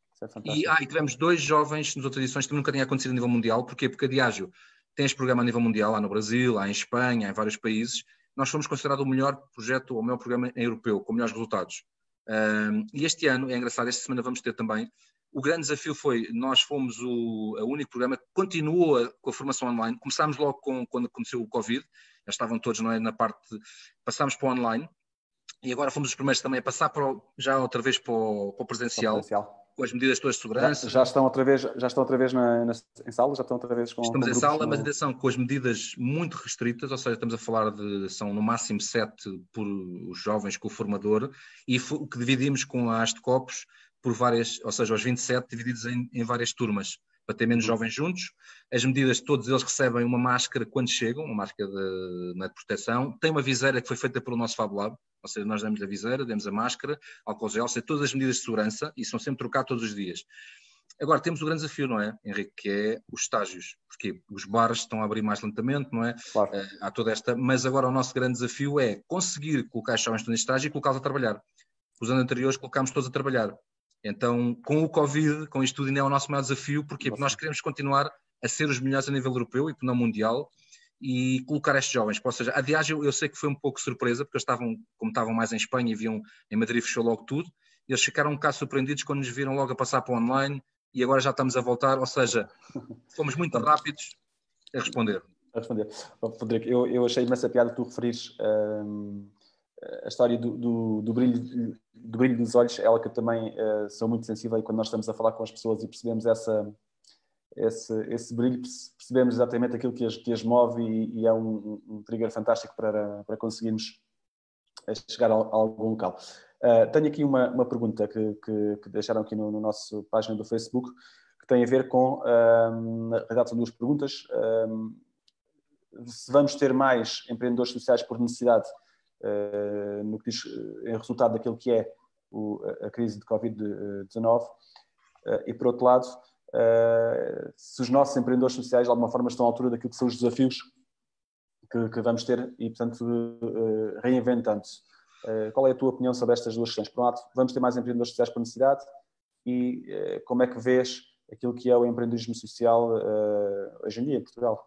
E, ah, e tivemos dois jovens nas outras edições que nunca tinha acontecido a nível mundial. Porquê? Porque a Diágio tem este programa a nível mundial, lá no Brasil, lá em Espanha, em vários países. Nós fomos considerados o melhor projeto, o melhor programa europeu, com melhores resultados. Um, e este ano, é engraçado, esta semana vamos ter também. O grande desafio foi, nós fomos o, o único programa que continuou a, com a formação online. Começámos logo com, quando aconteceu o Covid, já estavam todos, não é, na parte, de, passámos para o online. E agora fomos os primeiros também a passar para o, já outra vez para o, para o presencial. presencial. Com as medidas todas de segurança. Já, já estão outra vez, já estão outra vez na, na, em sala? Já estão outra vez com Estamos com em sala, no... mas atenção, com as medidas muito restritas, ou seja, estamos a falar de, são no máximo sete por os jovens com o formador, e o que dividimos com a As de Copos por várias, ou seja, os vinte e sete divididos em, em várias turmas, para ter menos uhum. jovens juntos. As medidas, todos eles recebem uma máscara quando chegam, uma máscara de, de proteção. Tem uma viseira que foi feita pelo nosso Fab Lab, ou seja, nós damos a viseira, damos a máscara, álcool gel, ou seja, todas as medidas de segurança, e são sempre trocadas todos os dias. Agora, temos o grande desafio, não é, Henrique, que é os estágios, porque os bares estão a abrir mais lentamente, não é? Claro. Uh, há toda esta... Mas agora o nosso grande desafio é conseguir colocar os jovens neste estágio e colocá-los a trabalhar. Os anos anteriores colocámos todos a trabalhar. Então, com o Covid, com isto tudo, ainda é o nosso maior desafio, porque Nossa. nós queremos continuar a ser os melhores a nível europeu e não mundial, e colocar estes jovens. Ou seja, a Diágio eu sei que foi um pouco surpresa, porque eles estavam, como estavam mais em Espanha e viam em Madrid, fechou logo tudo, e eles ficaram um bocado surpreendidos quando nos viram logo a passar para o online, e agora já estamos a voltar, ou seja, fomos muito rápidos a responder. A responder. Frederico, eu, eu achei imensa piada tu referires hum, a história do, do, do, brilho, do brilho dos olhos, ela que eu também uh, sou muito sensível, e quando nós estamos a falar com as pessoas e percebemos essa, esse, esse brilho, percebemos exatamente aquilo que as, que as move, e, e é um, um trigger fantástico para, para conseguirmos chegar a, a algum local. Uh, tenho aqui uma, uma pergunta que, que, que deixaram aqui no, no nosso página do Facebook, que tem a ver com, um, na realidade são duas perguntas, um, se vamos ter mais empreendedores sociais por necessidade, uh, no que diz, em resultado daquilo que é o, a crise de covid dezenove, uh, e por outro lado, uh, se os nossos empreendedores sociais de alguma forma estão à altura daquilo que são os desafios que, que vamos ter e, portanto, uh, reinventando-se. Uh, qual é a tua opinião sobre estas duas questões? Por um lado, vamos ter mais empreendedores sociais por necessidade, e uh, como é que vês aquilo que é o empreendedorismo social uh, hoje em dia em Portugal?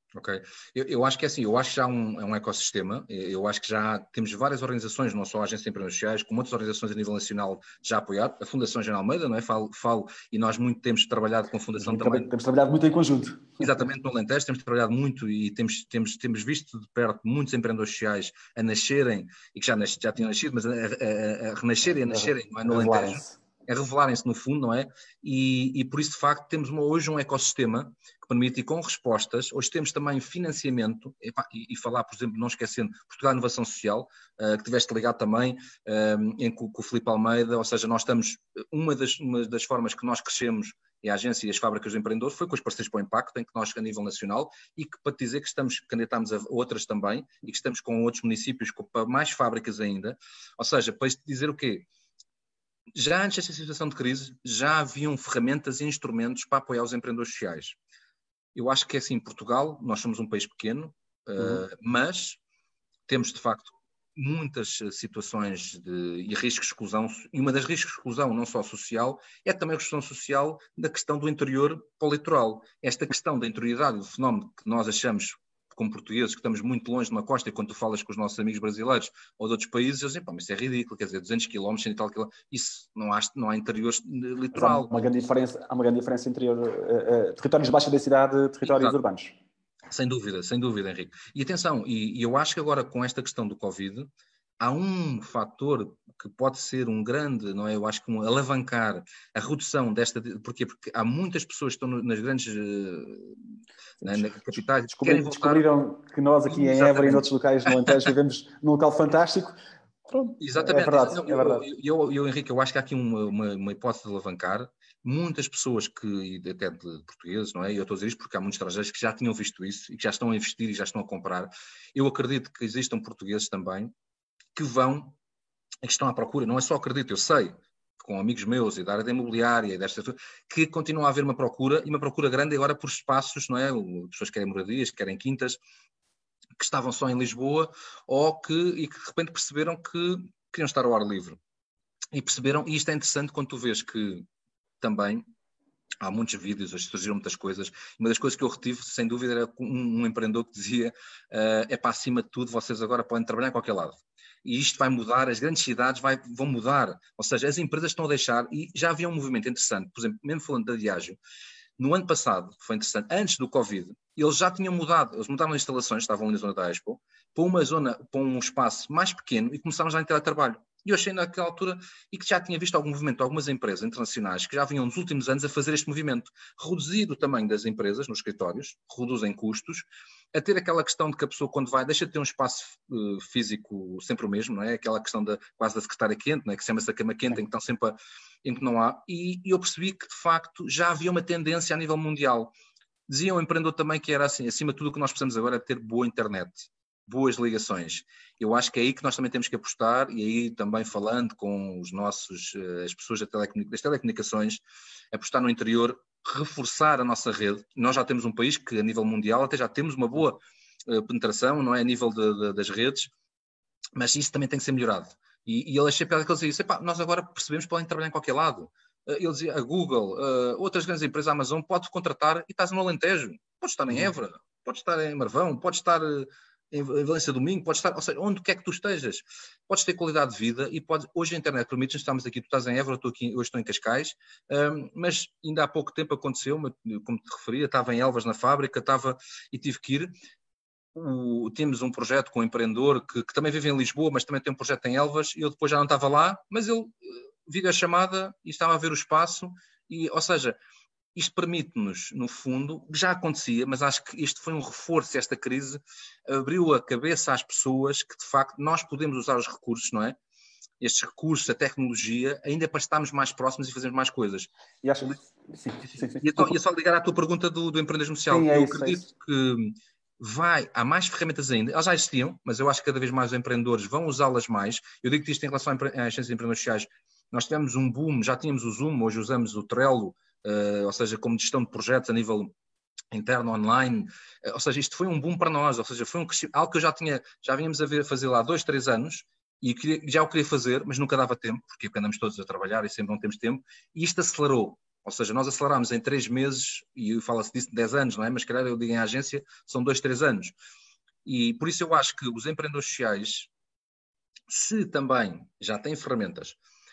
Ok. Eu, eu acho que é assim, eu acho que já há um, é um ecossistema, eu acho que já temos várias organizações, não só agências empresariais sociais, como outras organizações a nível nacional já apoiado, a Fundação General Almeida, não é? Falo, falo e nós muito temos trabalhado com a Fundação Temos, também. temos trabalhado muito em conjunto. Exatamente, no Alentejo, temos trabalhado muito e temos, temos, temos visto de perto muitos empreendedores sociais a nascerem, e que já, nas, já tinham nascido, mas a, a, a renascerem e a nascerem, não é? No Alentejo, a revelarem-se no fundo, não é? E, e por isso, de facto, temos uma, hoje um ecossistema que permite, e com respostas, hoje temos também financiamento, e, e, e falar, por exemplo, não esquecendo, Portugal Inovação Social, uh, que tiveste ligado também, um, em, com, com o Filipe Almeida, ou seja, nós estamos, uma das, uma das formas que nós crescemos, e a agência e as fábricas de empreendedores, foi com os parceiros para o impacto, em que nós, a nível nacional, e que para te dizer que estamos, candidatámos a outras também, e que estamos com outros municípios, com, para mais fábricas ainda, ou seja, para te dizer o quê? Já antes desta situação de crise, já haviam ferramentas e instrumentos para apoiar os empreendedores sociais. Eu acho que é assim, em Portugal, nós somos um país pequeno, uhum. uh, mas temos, de facto, muitas situações de, e riscos de exclusão, e uma das riscos de exclusão, não só social, é também a exclusão social da questão do interior para o litoral. Esta questão da interioridade, do fenómeno que nós achamos, como portugueses, que estamos muito longe de uma costa, e quando tu falas com os nossos amigos brasileiros ou de outros países, eles dizem, pá, mas isso é ridículo, quer dizer, duzentos quilómetros, cento e tal quilómetros, isso não há, não há interior litoral. Há uma grande diferença, há uma grande diferença entre uh, uh, territórios de baixa densidade e territórios Exato. urbanos. Sem dúvida, sem dúvida, Henrique. E atenção, e, e eu acho que agora com esta questão do Covid, há um fator que pode ser um grande, não é? Eu acho que um, alavancar a redução desta... Porquê? Porque há muitas pessoas que estão nas grandes na, na capitais... Descobri, voltar... Descobriram que nós aqui em Évora e em outros locais no Alentejo vivemos num local fantástico. Pronto, Exatamente. É verdade, Não, é verdade. Eu, eu, eu, Henrique, eu acho que há aqui uma, uma, uma hipótese de alavancar. Muitas pessoas que, até de portugueses, não é? E eu estou a dizer isto porque há muitos estrangeiros que já tinham visto isso e que já estão a investir e já estão a comprar. Eu acredito que existam portugueses também que vão, que estão à procura, não é só acredito, eu sei, com amigos meus e da área da imobiliária e desta que continua a haver uma procura, e uma procura grande agora por espaços, não é? As pessoas querem moradias, querem quintas, que estavam só em Lisboa, ou que, e que de repente perceberam que queriam estar ao ar livre. E perceberam, e isto é interessante quando tu vês que também há muitos vídeos, hoje surgiram muitas coisas. Uma das coisas que eu retive, sem dúvida, era um, um empreendedor que dizia uh, é para acima de tudo, vocês agora podem trabalhar em qualquer lado. E isto vai mudar, as grandes cidades vai, vão mudar. Ou seja, as empresas estão a deixar, e já havia um movimento interessante, por exemplo, mesmo falando da Diageo, no ano passado, que foi interessante, antes do Covid, eles já tinham mudado, eles mudaram as instalações, estavam na zona da Expo, para uma zona, para um espaço mais pequeno e começaram já a entrar a trabalho. E eu achei naquela altura, e que já tinha visto algum movimento de algumas empresas internacionais que já vinham nos últimos anos a fazer este movimento, reduzir o tamanho das empresas nos escritórios, reduzem custos, a ter aquela questão de que a pessoa quando vai, deixa de ter um espaço uh, físico sempre o mesmo, não é? Aquela questão da, quase da secretária quente, não é? Que se chama-se a cama quente, em que estão sempre a, em que não há, e, e eu percebi que de facto já havia uma tendência a nível mundial. Dizia um empreendedor também que era assim, acima de tudo o que nós precisamos agora é ter boa internet, boas ligações. Eu acho que é aí que nós também temos que apostar, e aí também falando com os nossos, as pessoas das telecomunicações, apostar no interior, reforçar a nossa rede. Nós já temos um país que a nível mundial até já temos uma boa uh, penetração, não é, a nível de, de, das redes, mas isso também tem que ser melhorado. E, e ele achei piada que ele dizia, nós agora percebemos que podem trabalhar em qualquer lado. Uh, ele dizia, a Google, uh, outras grandes empresas, a Amazon, pode contratar e estás no Alentejo. Podes estar em Évora, podes estar em Marvão, podes estar... Uh, em Valência Domingo, podes estar, ou seja, onde quer que tu estejas, podes ter qualidade de vida e podes, hoje a internet permite, estamos aqui, tu estás em Évora, estou aqui, hoje estou em Cascais, um, mas ainda há pouco tempo aconteceu, como te referia, estava em Elvas na fábrica, estava e tive que ir, o, temos um projeto com um empreendedor que, que também vive em Lisboa, mas também tem um projeto em Elvas, e eu depois já não estava lá, mas ele viu a chamada e estava a ver o espaço, e, ou seja, isto permite-nos, no fundo, já acontecia, mas acho que isto foi um reforço, esta crise abriu a cabeça às pessoas que, de facto, nós podemos usar os recursos, não é? Estes recursos, a tecnologia, ainda para estarmos mais próximos e fazermos mais coisas. E acho que... Sim, sim, sim. E então, ia só ligar à tua pergunta do, do empreendedorismo social. Sim, é eu isso, acredito é isso. que vai, há mais ferramentas ainda, elas já existiam, mas eu acho que cada vez mais os empreendedores vão usá-las mais. Eu digo que isto em relação às agências de empreendedores sociais, nós tivemos um boom, já tínhamos o Zoom, hoje usamos o Trello, Uh, ou seja, como gestão de projetos a nível interno, online, uh, ou seja, isto foi um boom para nós, ou seja, foi um algo que eu já tinha, já vínhamos a ver, fazer lá há dois, três anos, e queria, já o queria fazer, mas nunca dava tempo, porque andamos todos a trabalhar e sempre não temos tempo, e isto acelerou, Ou seja, nós aceleramos em três meses, e fala-se disso de dez anos, não é? Mas, se calhar, eu digo em agência, são dois, três anos. E por isso eu acho que os empreendedores sociais, se também já têm ferramentas,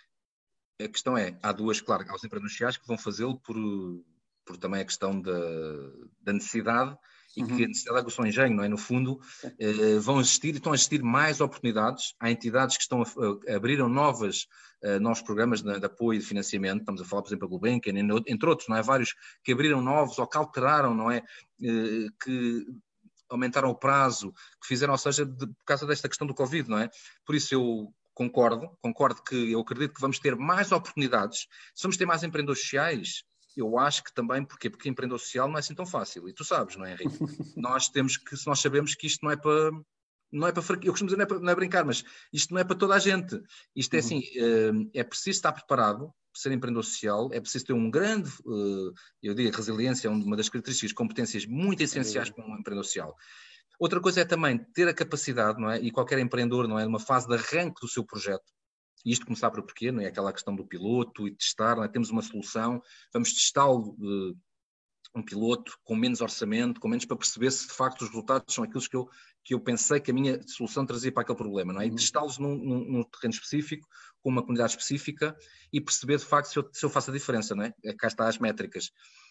a questão é, há duas, claro, há os empreendedores sociais que vão fazê-lo por, por também a questão da, da necessidade, e uhum. que a necessidade aguça o engenho, não é? No fundo, eh, vão existir, estão a existir mais oportunidades. Há entidades que estão a, a abriram novas, uh, novos programas de, de apoio e de financiamento. Estamos a falar, por exemplo, do Gulbenkian, entre outros, não é? Vários que abriram novos ou que alteraram, não é? Eh, que aumentaram o prazo, que fizeram, ou seja, de, por causa desta questão do Covid, não é? Por isso eu concordo, concordo que eu acredito que vamos ter mais oportunidades. Se vamos ter mais empreendedores sociais, eu acho que também, porquê? Porque empreendedor social não é assim tão fácil. E tu sabes, não é, Henrique? Nós temos que, se nós sabemos que isto não é para... Não é para eu costumo dizer, não é para, não é brincar, mas isto não é para toda a gente. Isto é assim, é preciso estar preparado para ser empreendedor social, é preciso ter um grande, eu digo, resiliência, uma das características, competências muito essenciais para um empreendedor social. Outra coisa é também ter a capacidade, não é? E qualquer empreendedor, não é? Numa fase de arranque do seu projeto, e isto começar por porquê, não é? Aquela questão do piloto e testar, não é? Temos uma solução, vamos testá-lo, uh, um piloto com menos orçamento, com menos, para perceber se de facto os resultados são aqueles que eu, que eu pensei que a minha solução trazia para aquele problema, não é? E testá-los num, num, num terreno específico, com uma comunidade específica, e perceber de facto se eu, se eu faço a diferença, não é? Cá está as métricas.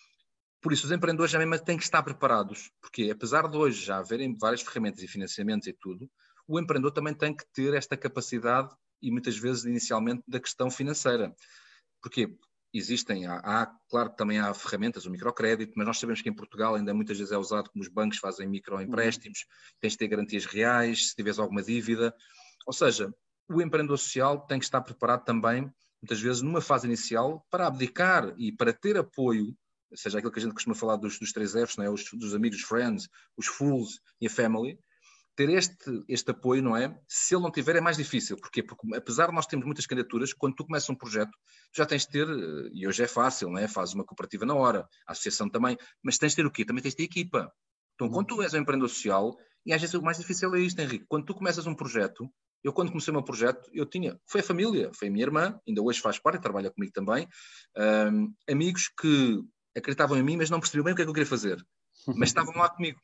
Por isso, os empreendedores já mesmo têm que estar preparados, porque apesar de hoje já haverem várias ferramentas e financiamentos e tudo, o empreendedor também tem que ter esta capacidade, e muitas vezes inicialmente, da questão financeira. Porquê? Existem, há, há, claro que também há ferramentas, o microcrédito, mas nós sabemos que em Portugal ainda muitas vezes é usado como os bancos fazem microempréstimos, tens de ter garantias reais, se tiveres alguma dívida. Ou seja, o empreendedor social tem que estar preparado também, muitas vezes, numa fase inicial, para abdicar e para ter apoio, seja aquilo que a gente costuma falar dos, dos três Fs, não é? Os, dos amigos, friends, os fools e a family. Ter este, este apoio, não é? Se ele não tiver, é mais difícil. Porquê? Porque, apesar de nós termos muitas candidaturas, quando tu começas um projeto, já tens de ter, e hoje é fácil, não é? Fazes uma cooperativa na hora, a associação também, mas tens de ter o quê? Também tens de ter equipa. Então, quando tu és um empreendedor social, e às vezes o mais difícil é isto, Henrique, quando tu começas um projeto, eu quando comecei o meu projeto, eu tinha, foi a família, foi a minha irmã, ainda hoje faz parte, trabalha comigo também, um, amigos que acreditavam em mim, mas não percebiam bem o que é que eu queria fazer, mas estavam lá comigo,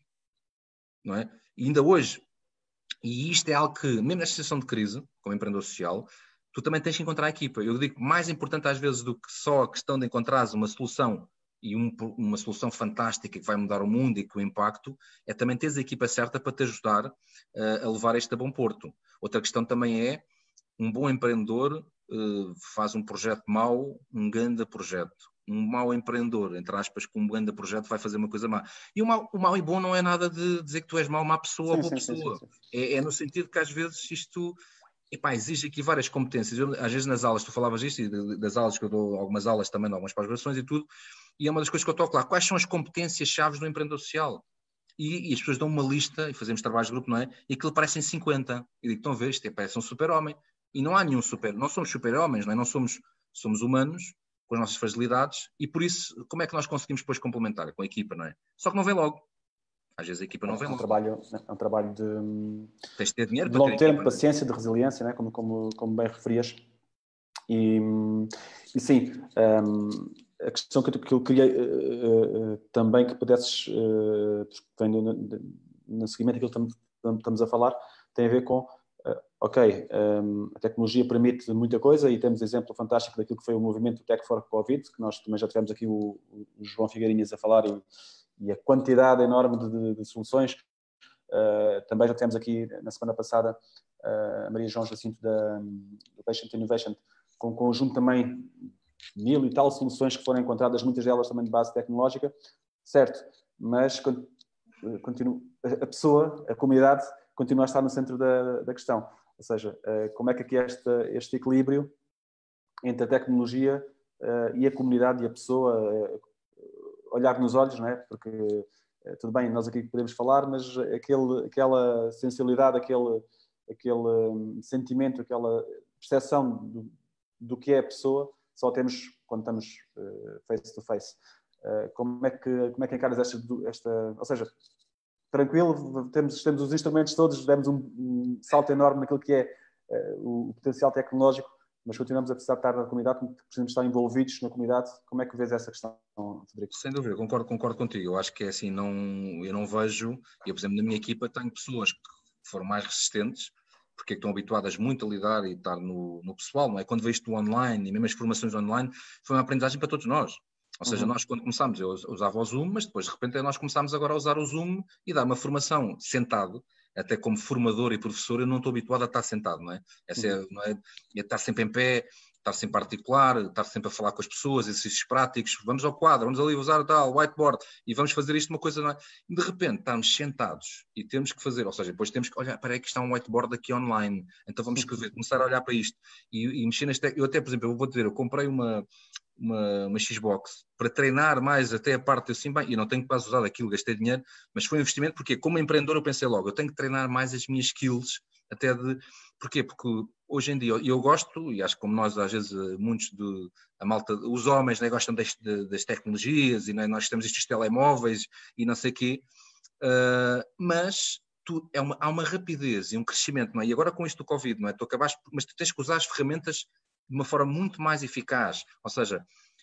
não é? E ainda hoje, e isto é algo que, mesmo nesta situação de crise, como empreendedor social, tu também tens que encontrar a equipa. Eu digo que mais importante às vezes do que só a questão de encontrares uma solução e um, uma solução fantástica que vai mudar o mundo e que o impacto, é também teres a equipa certa para te ajudar uh, a levar isto a bom porto. Outra questão também é, um bom empreendedor uh, faz um projeto mau, um grande projeto. Um mau empreendedor, entre aspas, com um grande projeto vai fazer uma coisa má. E o mau, o mau e bom não é nada de dizer que tu és mau, má pessoa, sim, ou boa sim, pessoa. Sim, sim, sim. É, é no sentido que às vezes isto, epá, exige aqui várias competências. Eu, às vezes nas aulas, tu falavas isto, e das aulas que eu dou, algumas aulas também, algumas pós-graduações e tudo, e é uma das coisas que eu toco lá. Quais são as competências-chave do empreendedor social? E, e as pessoas dão uma lista, e fazemos trabalho de grupo, não é? E aquilo parecem cinquenta. E digo, estão a ver, isto é, parece um super-homem. E não há nenhum super, não somos super-homens, não é? Não somos, somos humanos, com as nossas fragilidades, e por isso, como é que nós conseguimos depois complementar com a equipa, não é? Só que não vem logo. Às vezes a equipa não vem é um logo. Trabalho, é um trabalho de, Tens de ter dinheiro de para longo ter tempo, equipa, paciência, de resiliência, não é? como, como, como bem referias. E, e sim, um, a questão que eu, que eu queria uh, uh, também que pudesses, uh, vem no, no seguimento daquilo que estamos, estamos a falar, tem a ver com Uh, ok, um, a tecnologia permite muita coisa e temos exemplo fantástico daquilo que foi o movimento Tech for Covid, que nós também já tivemos aqui o, o João Figueirinhas a falar, e, e a quantidade enorme de, de, de soluções. Uh, também já tivemos aqui na semana passada uh, a Maria João Jacinto da, do Patient Innovation, com um conjunto também mil e tal soluções que foram encontradas, muitas delas também de base tecnológica, certo, mas continua, a pessoa, a comunidade continua a estar no centro da, da questão. Ou seja, como é que aqui este, este equilíbrio entre a tecnologia uh, e a comunidade e a pessoa, uh, olhar nos olhos, não é? Porque, uh, tudo bem, nós aqui podemos falar, mas aquele, aquela sensibilidade, aquele, aquele um, sentimento, aquela percepção do, do que é a pessoa, só temos quando estamos uh, face to face. Uh, como é que, como é que encaras esta, esta... Ou seja, tranquilo, temos, temos os instrumentos todos, demos um, um salto enorme naquilo que é uh, o, o potencial tecnológico, mas continuamos a precisar de estar na comunidade, precisamos estar envolvidos na comunidade. Como é que vês essa questão, Frederico? Sem dúvida, concordo, concordo contigo. Eu acho que é assim, não, eu não vejo, eu, por exemplo, na minha equipa tenho pessoas que foram mais resistentes, porque estão habituadas muito a lidar e estar no, no pessoal, não é? Quando vejo-te online e mesmo as formações online, foi uma aprendizagem para todos nós. Ou seja, uhum. nós quando começámos, eu usava o Zoom, mas depois de repente nós começámos agora a usar o Zoom e dar uma formação sentado, até como formador e professor, eu não estou habituado a estar sentado, não é? Essa é, não é? É estar sempre em pé, estar sempre a articular, estar sempre a falar com as pessoas, exercícios práticos, vamos ao quadro, vamos ali usar o tal whiteboard e vamos fazer isto uma coisa, não é? E de repente estamos sentados e temos que fazer, ou seja, depois temos que olhar, para aí que está um whiteboard aqui online, então vamos escrever, começar a olhar para isto e, e mexer neste... Eu até, por exemplo, eu vou dizer, eu comprei uma... Uma, uma Xbox para treinar mais até a parte assim, bem, eu não tenho quase usado aquilo, gastei dinheiro, mas foi um investimento, porque como empreendedor eu pensei logo, eu tenho que treinar mais as minhas skills, até de, porquê? Porque hoje em dia, e eu gosto, e acho que como nós às vezes, muitos de, a malta, os homens né, gostam das, das tecnologias, e né, nós temos estes telemóveis, e não sei o quê, uh, mas tu, é uma, há uma rapidez e um crescimento, não é? E agora com isto do Covid, não é? Tu acabaste, mas tu tens que usar as ferramentas de uma forma muito mais eficaz, ou seja,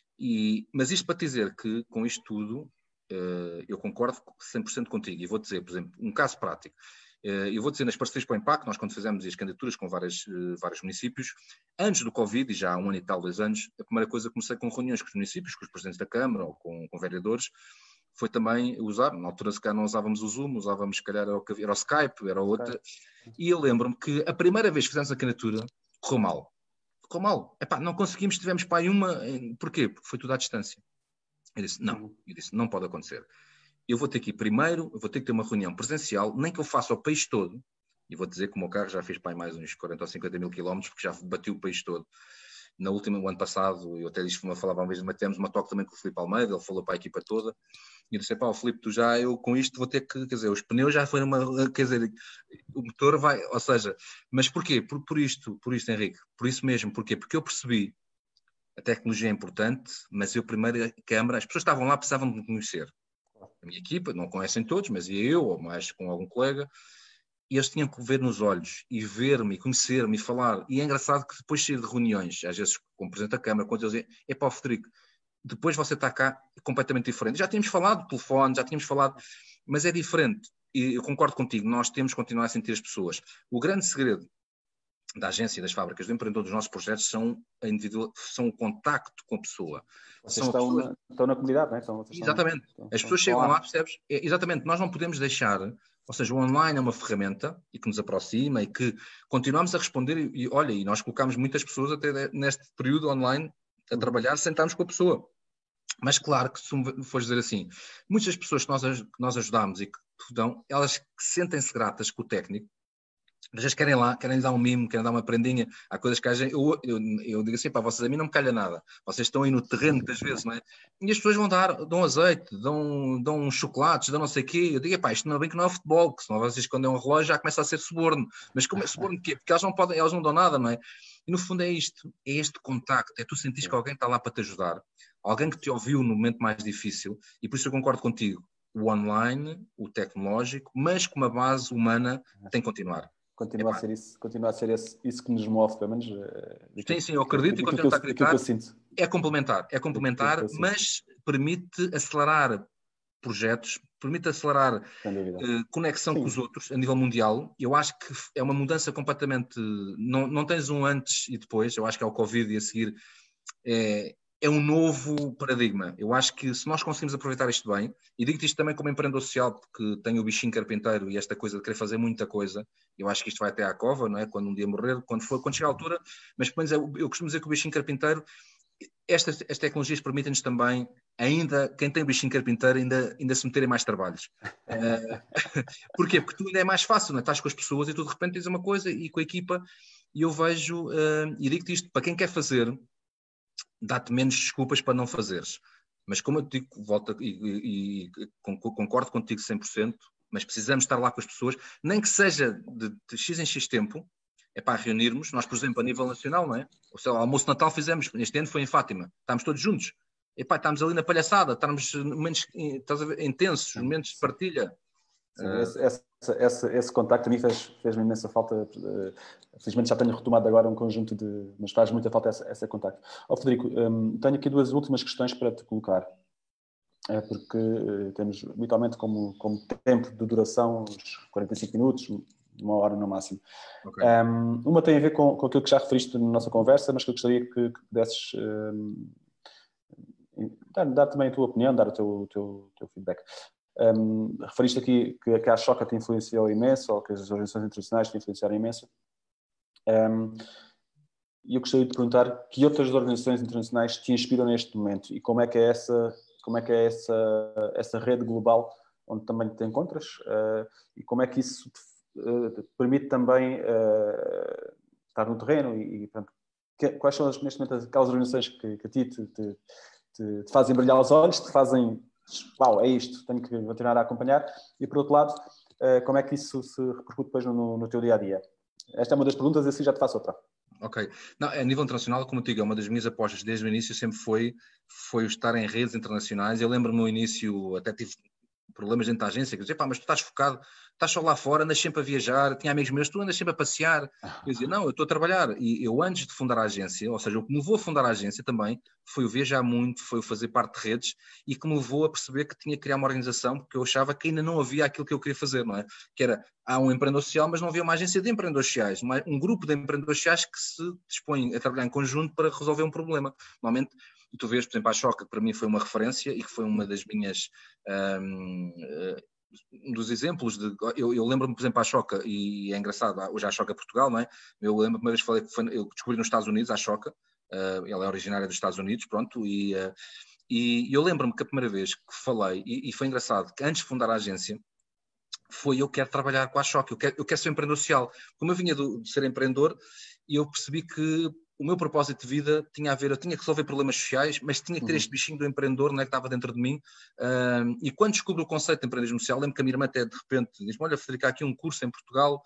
e, mas isto para te dizer que com isto tudo uh, eu concordo cem por cento contigo e vou dizer, por exemplo, um caso prático, uh, eu vou dizer nas parcerias para o Impacto, nós quando fizemos as candidaturas com várias, uh, vários municípios, antes do Covid, e já há um ano e tal, dois anos, a primeira coisa comecei com reuniões com os municípios, com os presidentes da Câmara ou com, com vereadores, foi também usar, na altura se calhar não usávamos o Zoom, usávamos se calhar era o, era o Skype, era outra, e eu lembro-me que a primeira vez que fizemos a candidatura correu mal. Ficou mal. Epá, não conseguimos, tivemos para aí uma... Porquê? Porque foi tudo à distância. Eu disse, não. Eu disse, não pode acontecer. Eu vou ter que ir primeiro, eu vou ter que ter uma reunião presencial, nem que eu faça o país todo, e vou dizer que o meu carro já fez para aí mais uns quarenta ou cinquenta mil quilómetros, porque já bati o país todo. Na última, o ano passado, eu até disse que me falava uma vez, mas tivemos uma toque também com o Filipe Almeida, ele falou para a equipa toda, e eu disse, pá, o Filipe, tu já, eu com isto vou ter que, quer dizer, os pneus já foram uma, quer dizer, o motor vai, ou seja, mas porquê? Por, por isto, por isto, Henrique, por isso mesmo, porquê? Porque eu percebi, a tecnologia é importante, mas eu primeiro, a câmara, as pessoas estavam lá, precisavam de me conhecer. A minha equipa, não conhecem todos, mas ia eu, ou mais com algum colega, e eles tinham que ver nos olhos e ver-me, e conhecer-me e falar. E é engraçado que depois sair de reuniões, às vezes com o Presidente da Câmara, quando eles dizem, é pá, Frederico, depois você está cá completamente diferente. Já tínhamos falado de telefone, já tínhamos falado, mas é diferente. E eu concordo contigo, nós temos que continuar a sentir as pessoas. O grande segredo da agência e das fábricas, do empreendedor dos nossos projetos, são, a individual, são o contacto com a pessoa. Vocês estão, pessoas... na, estão na comunidade, não é? Estão, exatamente. Estão, as pessoas chegam lá, lá percebes? É, exatamente. Nós não podemos deixar... Ou seja, o online é uma ferramenta e que nos aproxima e que continuamos a responder e, e olha, e nós colocamos muitas pessoas até neste período online a trabalhar, sentarmos com a pessoa. Mas claro que se fores dizer assim, muitas pessoas que nós, que nós ajudamos e que dão, elas sentem-se gratas com o técnico, às vezes querem lá, querem dar um mimo, querem dar uma prendinha, há coisas que a gente, eu, eu, eu digo assim, pá, vocês a mim não me calha nada, vocês estão aí no terreno muitas vezes, não é? E as pessoas vão dar, dão azeite, dão, dão chocolates, dão não sei o quê, eu digo, pá, isto não é bem que não é futebol, que senão vocês quando é um relógio já começa a ser suborno, mas como é suborno de quê? Porque elas não podem, elas não dão nada, não é? E no fundo é isto, é este contacto, é tu sentires que alguém está lá para te ajudar, alguém que te ouviu no momento mais difícil, e por isso eu concordo contigo, o online, o tecnológico, mas com uma base humana tem que continuar. Continua a ser isso, continua a ser esse, isso que nos move, pelo menos. Sim, sim, eu acredito e continuo a acreditar. É complementar, é complementar, mas permite acelerar projetos, permite acelerar uh, conexão sim. com os outros a nível mundial. Eu acho que é uma mudança completamente... Não, não tens um antes e depois, eu acho que é o Covid e a seguir... É, é um novo paradigma. Eu acho que se nós conseguimos aproveitar isto bem, e digo-te isto também como empreendedor social, porque tenho o bichinho carpinteiro e esta coisa de querer fazer muita coisa, eu acho que isto vai até à cova, não é? Quando um dia morrer, quando, for, quando chegar a altura, mas pelo menos eu, eu costumo dizer que o bichinho carpinteiro, estas, estas tecnologias permitem-nos também, ainda, quem tem o bichinho carpinteiro, ainda, ainda se meterem mais trabalhos. uh, porquê? Porque tu ainda é mais fácil, não é? Estás com as pessoas e tu de repente tens uma coisa e com a equipa, e eu vejo, uh, e digo-te isto, para quem quer fazer, dá-te menos desculpas para não fazeres. Mas como eu te digo, volto e, e, e concordo contigo cem por cento, mas precisamos estar lá com as pessoas, nem que seja de, de X em X tempo, é para reunirmos. Nós, por exemplo, a nível nacional, não é? Ou seja, o almoço de Natal fizemos, este ano foi em Fátima, estávamos todos juntos. Epá, estamos ali na palhaçada, estamos momentos estás a ver, intensos, momentos de partilha. Sim, uh, esse, esse, esse, esse contacto a mim fez, fez-me imensa falta. Felizmente já tenho retomado agora um conjunto de... Mas faz muita falta esse, esse contacto. Ó, oh, Frederico, um, tenho aqui duas últimas questões para te colocar. É porque uh, temos habitualmente como, como tempo de duração uns quarenta e cinco minutos, uma hora no máximo. Okay. Um, uma tem a ver com, com aquilo que já referiste na nossa conversa, mas que eu gostaria que, que pudesses um, dar, dar também a tua opinião, dar o teu, teu, teu feedback. Um, referiste aqui que, que a Ashoka te influenciou imenso, ou que as organizações internacionais te influenciaram imenso. Um, e eu gostaria de perguntar que outras organizações internacionais te inspiram neste momento e como é que é essa... como é que é essa, essa rede global onde também te encontras uh, e como é que isso te, uh, te permite também uh, estar no terreno e, e portanto, que, quais são neste momento aquelas organizações que, que a ti te, te, te, te fazem brilhar os olhos, te fazem, uau, é isto, tenho que continuar a acompanhar, e por outro lado, uh, como é que isso se repercute depois no, no teu dia-a-dia? Esta é uma das perguntas e assim já te faço outra. Ok. Não, a nível internacional, como eu te digo, é uma das minhas apostas desde o início, sempre foi, foi o estar em redes internacionais. Eu lembro-me no início, até tive problemas dentro da agência, que eu dizia, pá, mas tu estás focado, estás só lá fora, andas sempre a viajar, tinha amigos meus, tu andas sempre a passear. Eu dizia, não, eu estou a trabalhar. E eu, antes de fundar a agência, ou seja, o que me levou a fundar a agência também, foi o viajar muito, foi o fazer parte de redes, e que me levou a perceber que tinha que criar uma organização, porque eu achava que ainda não havia aquilo que eu queria fazer, não é? Que era, há um empreendedor social, mas não havia uma agência de empreendedores sociais, um grupo de empreendedores sociais que se dispõem a trabalhar em conjunto para resolver um problema. Normalmente, e tu vês, por exemplo, a Ashoka, que para mim foi uma referência e que foi uma das minhas... Um, um dos exemplos de... Eu, eu lembro-me, por exemplo, a Ashoka, e é engraçado, hoje a Ashoka Portugal, não é? Eu lembro, a primeira vez que falei que foi, eu descobri nos Estados Unidos a Ashoka, uh, ela é originária dos Estados Unidos, pronto, e, uh, e eu lembro-me que a primeira vez que falei, e, e foi engraçado, que antes de fundar a agência, foi eu quero trabalhar com a Ashoka, eu quero, eu quero ser empreendedor social. Como eu vinha do, de ser empreendedor, eu percebi que o meu propósito de vida tinha a ver, eu tinha que resolver problemas sociais, mas tinha que ter uhum. este bichinho do empreendedor, não é, que estava dentro de mim. Um, e quando descubro o conceito de empreendedorismo social, lembro que a minha irmã até de repente diz-me, olha, Frederico, há aqui um curso em Portugal,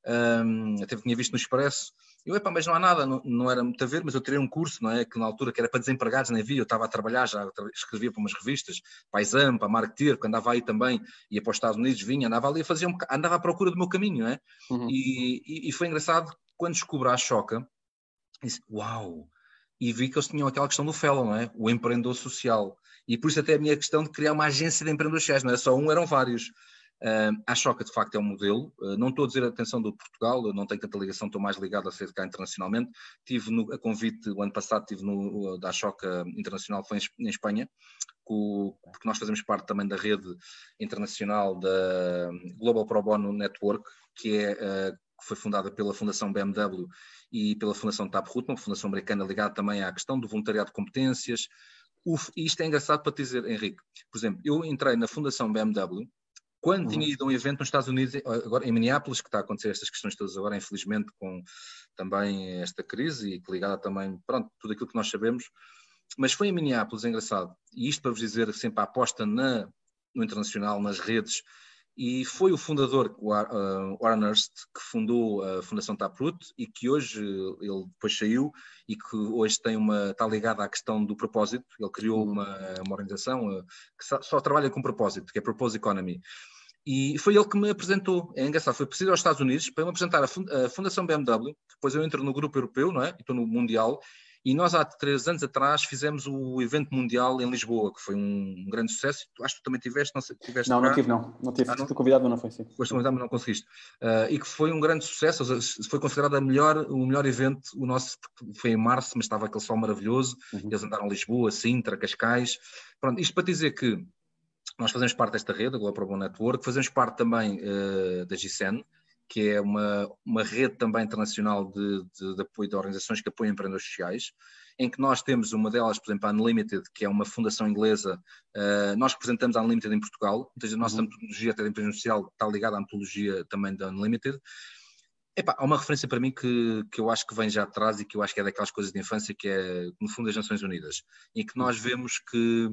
um, até tinha visto no Expresso. Eu, epá, mas não há nada, não, não era muito a ver, mas eu tirei um curso, não é, que na altura que era para desempregados, nem havia, eu estava a trabalhar, já escrevia para umas revistas, para a Exame, para a Marketeer, porque andava aí também, ia para os Estados Unidos, vinha, andava ali a fazer, um, andava à procura do meu caminho, não é? Uhum. E, e, e foi engraçado, quando descobri a Ashoka, disse, uau! E vi que eles tinham aquela questão do fellow, não é? O empreendedor social. E por isso até a minha questão de criar uma agência de empreendedores sociais, não é só um, eram vários. Uh, a Ashoka, de facto, é um modelo. Uh, não estou a dizer a atenção do Portugal, eu não tenho tanta ligação, estou mais ligado a ser cá internacionalmente. Tive no, a convite, o ano passado, tive no, da Ashoka Internacional, foi em, em Espanha, com, porque nós fazemos parte também da rede internacional da Global Pro Bono Network, que é... Uh, que foi fundada pela Fundação B M W e pela Fundação Taproot, uma fundação americana ligada também à questão do voluntariado de competências. Uf, e isto é engraçado para te dizer, Henrique. Por exemplo, eu entrei na Fundação B M W quando uhum. tinha ido a um evento nos Estados Unidos, agora em Minneapolis, que está a acontecer estas questões todas agora, infelizmente, com também esta crise e ligada também, pronto, tudo aquilo que nós sabemos. Mas foi em Minneapolis, é engraçado. E isto para vos dizer sempre a aposta na, no internacional, nas redes. E foi o fundador, o Warren Hurst, que fundou a Fundação Taproot e que hoje, ele depois saiu e que hoje tem uma, está ligado à questão do propósito. Ele criou uma, uma organização que só, só trabalha com propósito, que é Purpose Economy. E foi ele que me apresentou. É engraçado, foi preciso aos Estados Unidos para me apresentar a Fundação B M W, depois eu entro no grupo europeu, não é? E estou no Mundial. E nós há três anos atrás fizemos o evento mundial em Lisboa, que foi um grande sucesso. Acho que tu também tiveste, não sei, tiveste Não, cá. não tive não. Não tive. Ah, não? Fui convidado, mas não foi sim. Foste convidado, mas não conseguiste. Uh, e que foi um grande sucesso. Foi considerado a melhor, o melhor evento. O nosso foi em março, mas estava aquele sol maravilhoso. Uhum. Eles andaram a Lisboa, Sintra, Cascais. Pronto, isto para dizer que nós fazemos parte desta rede, a Global Pro Bono Network, fazemos parte também uh, da G I C N, que é uma, uma rede também internacional de, de, de apoio de organizações que apoiam empreendedores sociais, em que nós temos uma delas, por exemplo, a Unlimited, que é uma fundação inglesa. Uh, nós representamos a Unlimited em Portugal, então a nossa uhum. metodologia até de empreendedorismo social está ligada à metodologia também da Unlimited. Epá, há uma referência para mim que, que eu acho que vem já atrás e que eu acho que é daquelas coisas de infância, que é, no fundo, as Nações Unidas, em que nós vemos que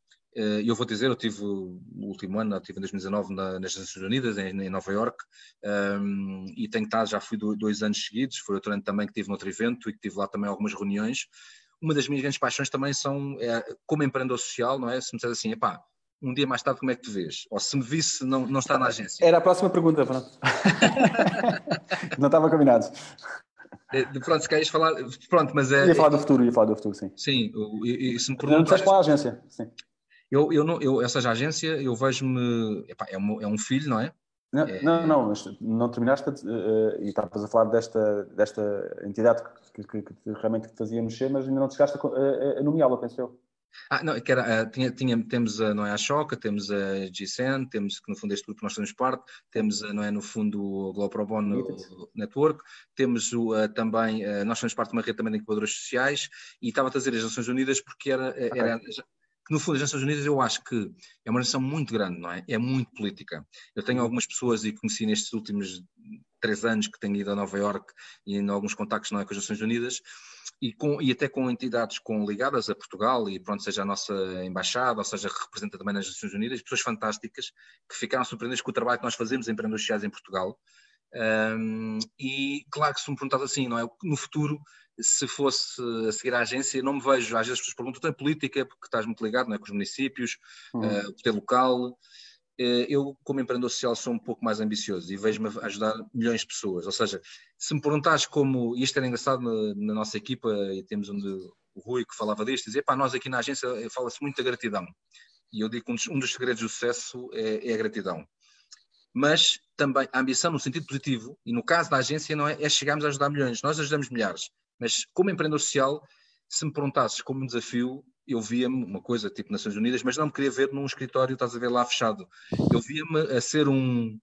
e eu vou dizer, eu tive o último ano, eu tive em dois mil e dezanove na, nas Nações Unidas, em, em Nova Iorque, um, e tenho estado, já fui do, dois anos seguidos, foi outro ano também que tive noutro evento e que tive lá também algumas reuniões. Uma das minhas grandes paixões também são, é, como empreendedor social, não é? Se me disseres assim, epá, um dia mais tarde, como é que te vês? Ou se me visse, não, não está na agência. Era a próxima pergunta, pronto. Não estava combinado. Pronto, se queres falar... Pronto, mas é... Ia falar do futuro, ia falar do futuro, sim. Sim, e, e, se me perguntas... Não disseste qual a agência, sim. Eu, eu não, eu, ou seja, a agência, eu vejo-me... É um, é um filho, não é? Não, é... não, não, mas não terminaste uh, e estavas a falar desta, desta entidade que, que, que realmente te fazia mexer, mas ainda não te chegaste a, a, a nomeá-la, penso eu. Ah, não, que era, tinha, tinha, temos a, não é, a Choca, temos a G C N, temos, que no fundo este grupo que nós temos parte, temos, a, não é, no fundo o Global Pro Bono Network, temos o, a, também, a, nós somos parte de uma rede também de incubadoras sociais, e estava a trazer as Nações Unidas porque era, era okay. que no fundo as Nações Unidas eu acho que é uma nação muito grande, não é? É muito política. Eu tenho algumas pessoas e conheci nestes últimos três anos que tenho ido a Nova Iorque e em alguns contactos, não é, com as Nações Unidas, E, com, e até com entidades com, ligadas a Portugal, e pronto, seja a nossa embaixada, ou seja, que representa também nas Nações Unidas, pessoas fantásticas que ficaram surpreendidas com o trabalho que nós fazemos em empreendedores sociais em Portugal. Um, e claro que se me perguntas assim, não é? No futuro, se fosse a seguir a agência, não me vejo, às vezes as pessoas perguntam, tu é política, porque estás muito ligado, não é, com os municípios, uhum. uh, o poder local. Eu, como empreendedor social, sou um pouco mais ambicioso e vejo-me a ajudar milhões de pessoas. Ou seja, se me perguntares como... E isto era engraçado na, na nossa equipa, e temos um de, o Rui que falava disto, dizia, pá, nós aqui na agência fala-se muito da gratidão. E eu digo que um dos, um dos segredos do sucesso é, é a gratidão. Mas também a ambição no sentido positivo, e no caso da agência não é, é chegarmos a ajudar milhões. Nós ajudamos milhares. Mas como empreendedor social, se me perguntasses como um desafio, eu via-me uma coisa tipo Nações Unidas, mas não me queria ver num escritório, estás a ver lá fechado. Eu via-me a ser um,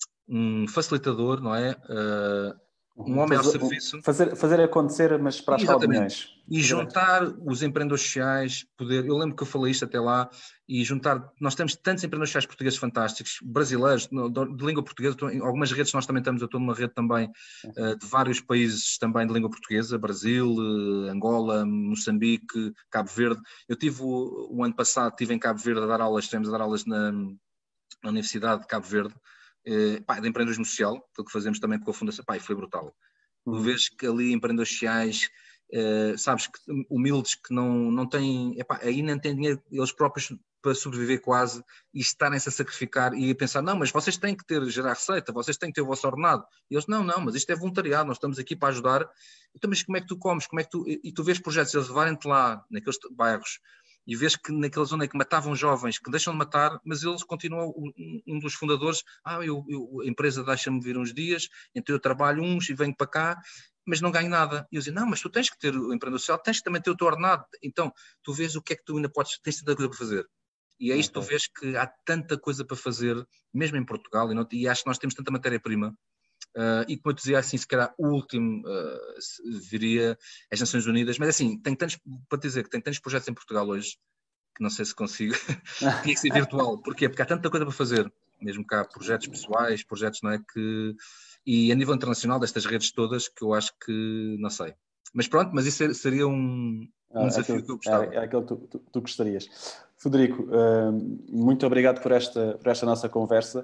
um facilitador, não é? Uh, um homem fazer, ao serviço. Fazer, fazer acontecer, mas para a escala de milhões. E juntar os empreendedores sociais, poder... Eu lembro que eu falei isto até lá, e juntar... Nós temos tantos empreendedores sociais portugueses fantásticos, brasileiros, de língua portuguesa, em algumas redes nós também estamos, eu estou numa rede também uh, de vários países também de língua portuguesa, Brasil, uh, Angola, Moçambique, Cabo Verde. Eu tive, o, o ano passado, estive em Cabo Verde a dar aulas, estivemos a dar aulas na, na Universidade de Cabo Verde, uh, pá, de empreendedorismo social, aquilo que fazemos também com a Fundação, pá, e foi brutal. Tu uhum. vês que ali empreendedores sociais... Uh, sabes, que, humildes que não, não têm, epá, aí não têm dinheiro eles próprios para sobreviver quase e estarem-se a sacrificar e a pensar, não, mas vocês têm que ter, gerar receita, vocês têm que ter o vosso ordenado. E eles, não, não, mas isto é voluntariado, nós estamos aqui para ajudar. Então, mas como é que tu comes? Como é que tu... E tu vês projetos, eles levarem-te lá, naqueles bairros, e vês que naquela zona que matavam jovens, que deixam de matar, mas eles continuam, um, um dos fundadores, ah, eu, eu, a empresa deixa-me vir uns dias, então eu trabalho uns e venho para cá, mas não ganho nada. E eu dizia, não, mas tu tens que ter o empreendedor social, tens que também ter o teu ordenado. Então, tu vês o que é que tu ainda podes, tens tanta coisa para fazer. E é isto que tu vês que há tanta coisa para fazer, mesmo em Portugal, e, não, e acho que nós temos tanta matéria-prima. Uh, e como eu te dizia, assim, se calhar o último uh, viria as Nações Unidas, mas assim, tenho tantos, para te dizer que tenho tantos projetos em Portugal hoje, que não sei se consigo, tinha que ser virtual. Porquê? Porque há tanta coisa para fazer, mesmo que há projetos pessoais, projetos, não é, que... E a nível internacional, destas redes todas, que eu acho que, não sei. Mas pronto, mas isso seria um, um é desafio aquilo, que eu gostava. É, é aquilo que tu, tu, tu gostarias. Frederico, uh, muito obrigado por esta, por esta nossa conversa.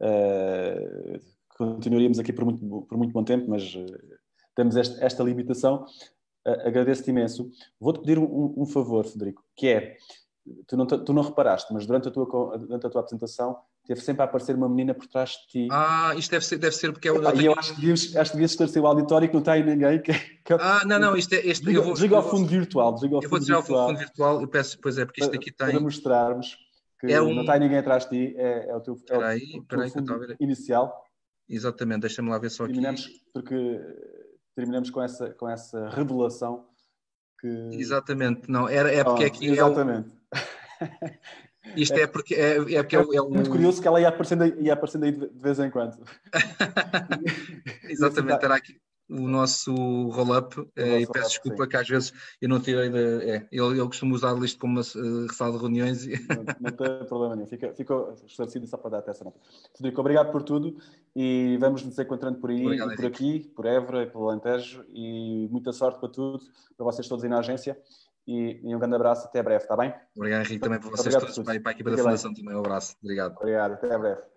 Uh, continuaríamos aqui por muito, por muito bom tempo, mas uh, temos este, esta limitação. Uh, agradeço-te imenso. Vou-te pedir um, um favor, Frederico, que é, tu não, tu não reparaste, mas durante a tua, durante a tua apresentação teve sempre a aparecer uma menina por trás de ti. Ah, isto deve ser, deve ser porque eu, Epá, eu tenho... E eu acho que devias, acho que devias esclarecer o auditório que não está aí ninguém. Que, que ah, não, não, isto é... Este, desliga, eu vou, desliga eu ao vou, fundo virtual. Desliga ao eu fundo vou desligar virtual, ao fundo virtual, eu peço, pois é, porque isto aqui tem... Para mostrarmos que é um... não está aí ninguém atrás de ti, é, é o teu, é o, aí, o teu aí, fundo que inicial. Exatamente, deixa-me lá ver só terminamos, aqui. Porque terminamos com essa, com essa revelação que... Exatamente, não, era, é porque oh, aqui exatamente. É o... Isto é, é porque é, é, porque é, é um... muito curioso que ela ia aparecendo, ia aparecendo aí de, de vez em quando. Exatamente, era aqui o nosso roll-up, eh, e peço desculpa sim. que às vezes eu não tirei da... É, eu, eu costumo usar isto como uma uh, sala de reuniões. E... não, não tem problema nenhum, fica, ficou esclarecido só para dar até essa nota. Frederico, obrigado por tudo e vamos nos encontrando por aí, obrigado, por aqui, por Évora, pelo Alentejo e muita sorte para tudo, para vocês todos aí na agência. E, e um grande abraço, até breve, está bem? Obrigado, Henrique, também para vocês obrigado todos, para, para a equipa da Fundação também, um abraço, obrigado. Obrigado, até breve.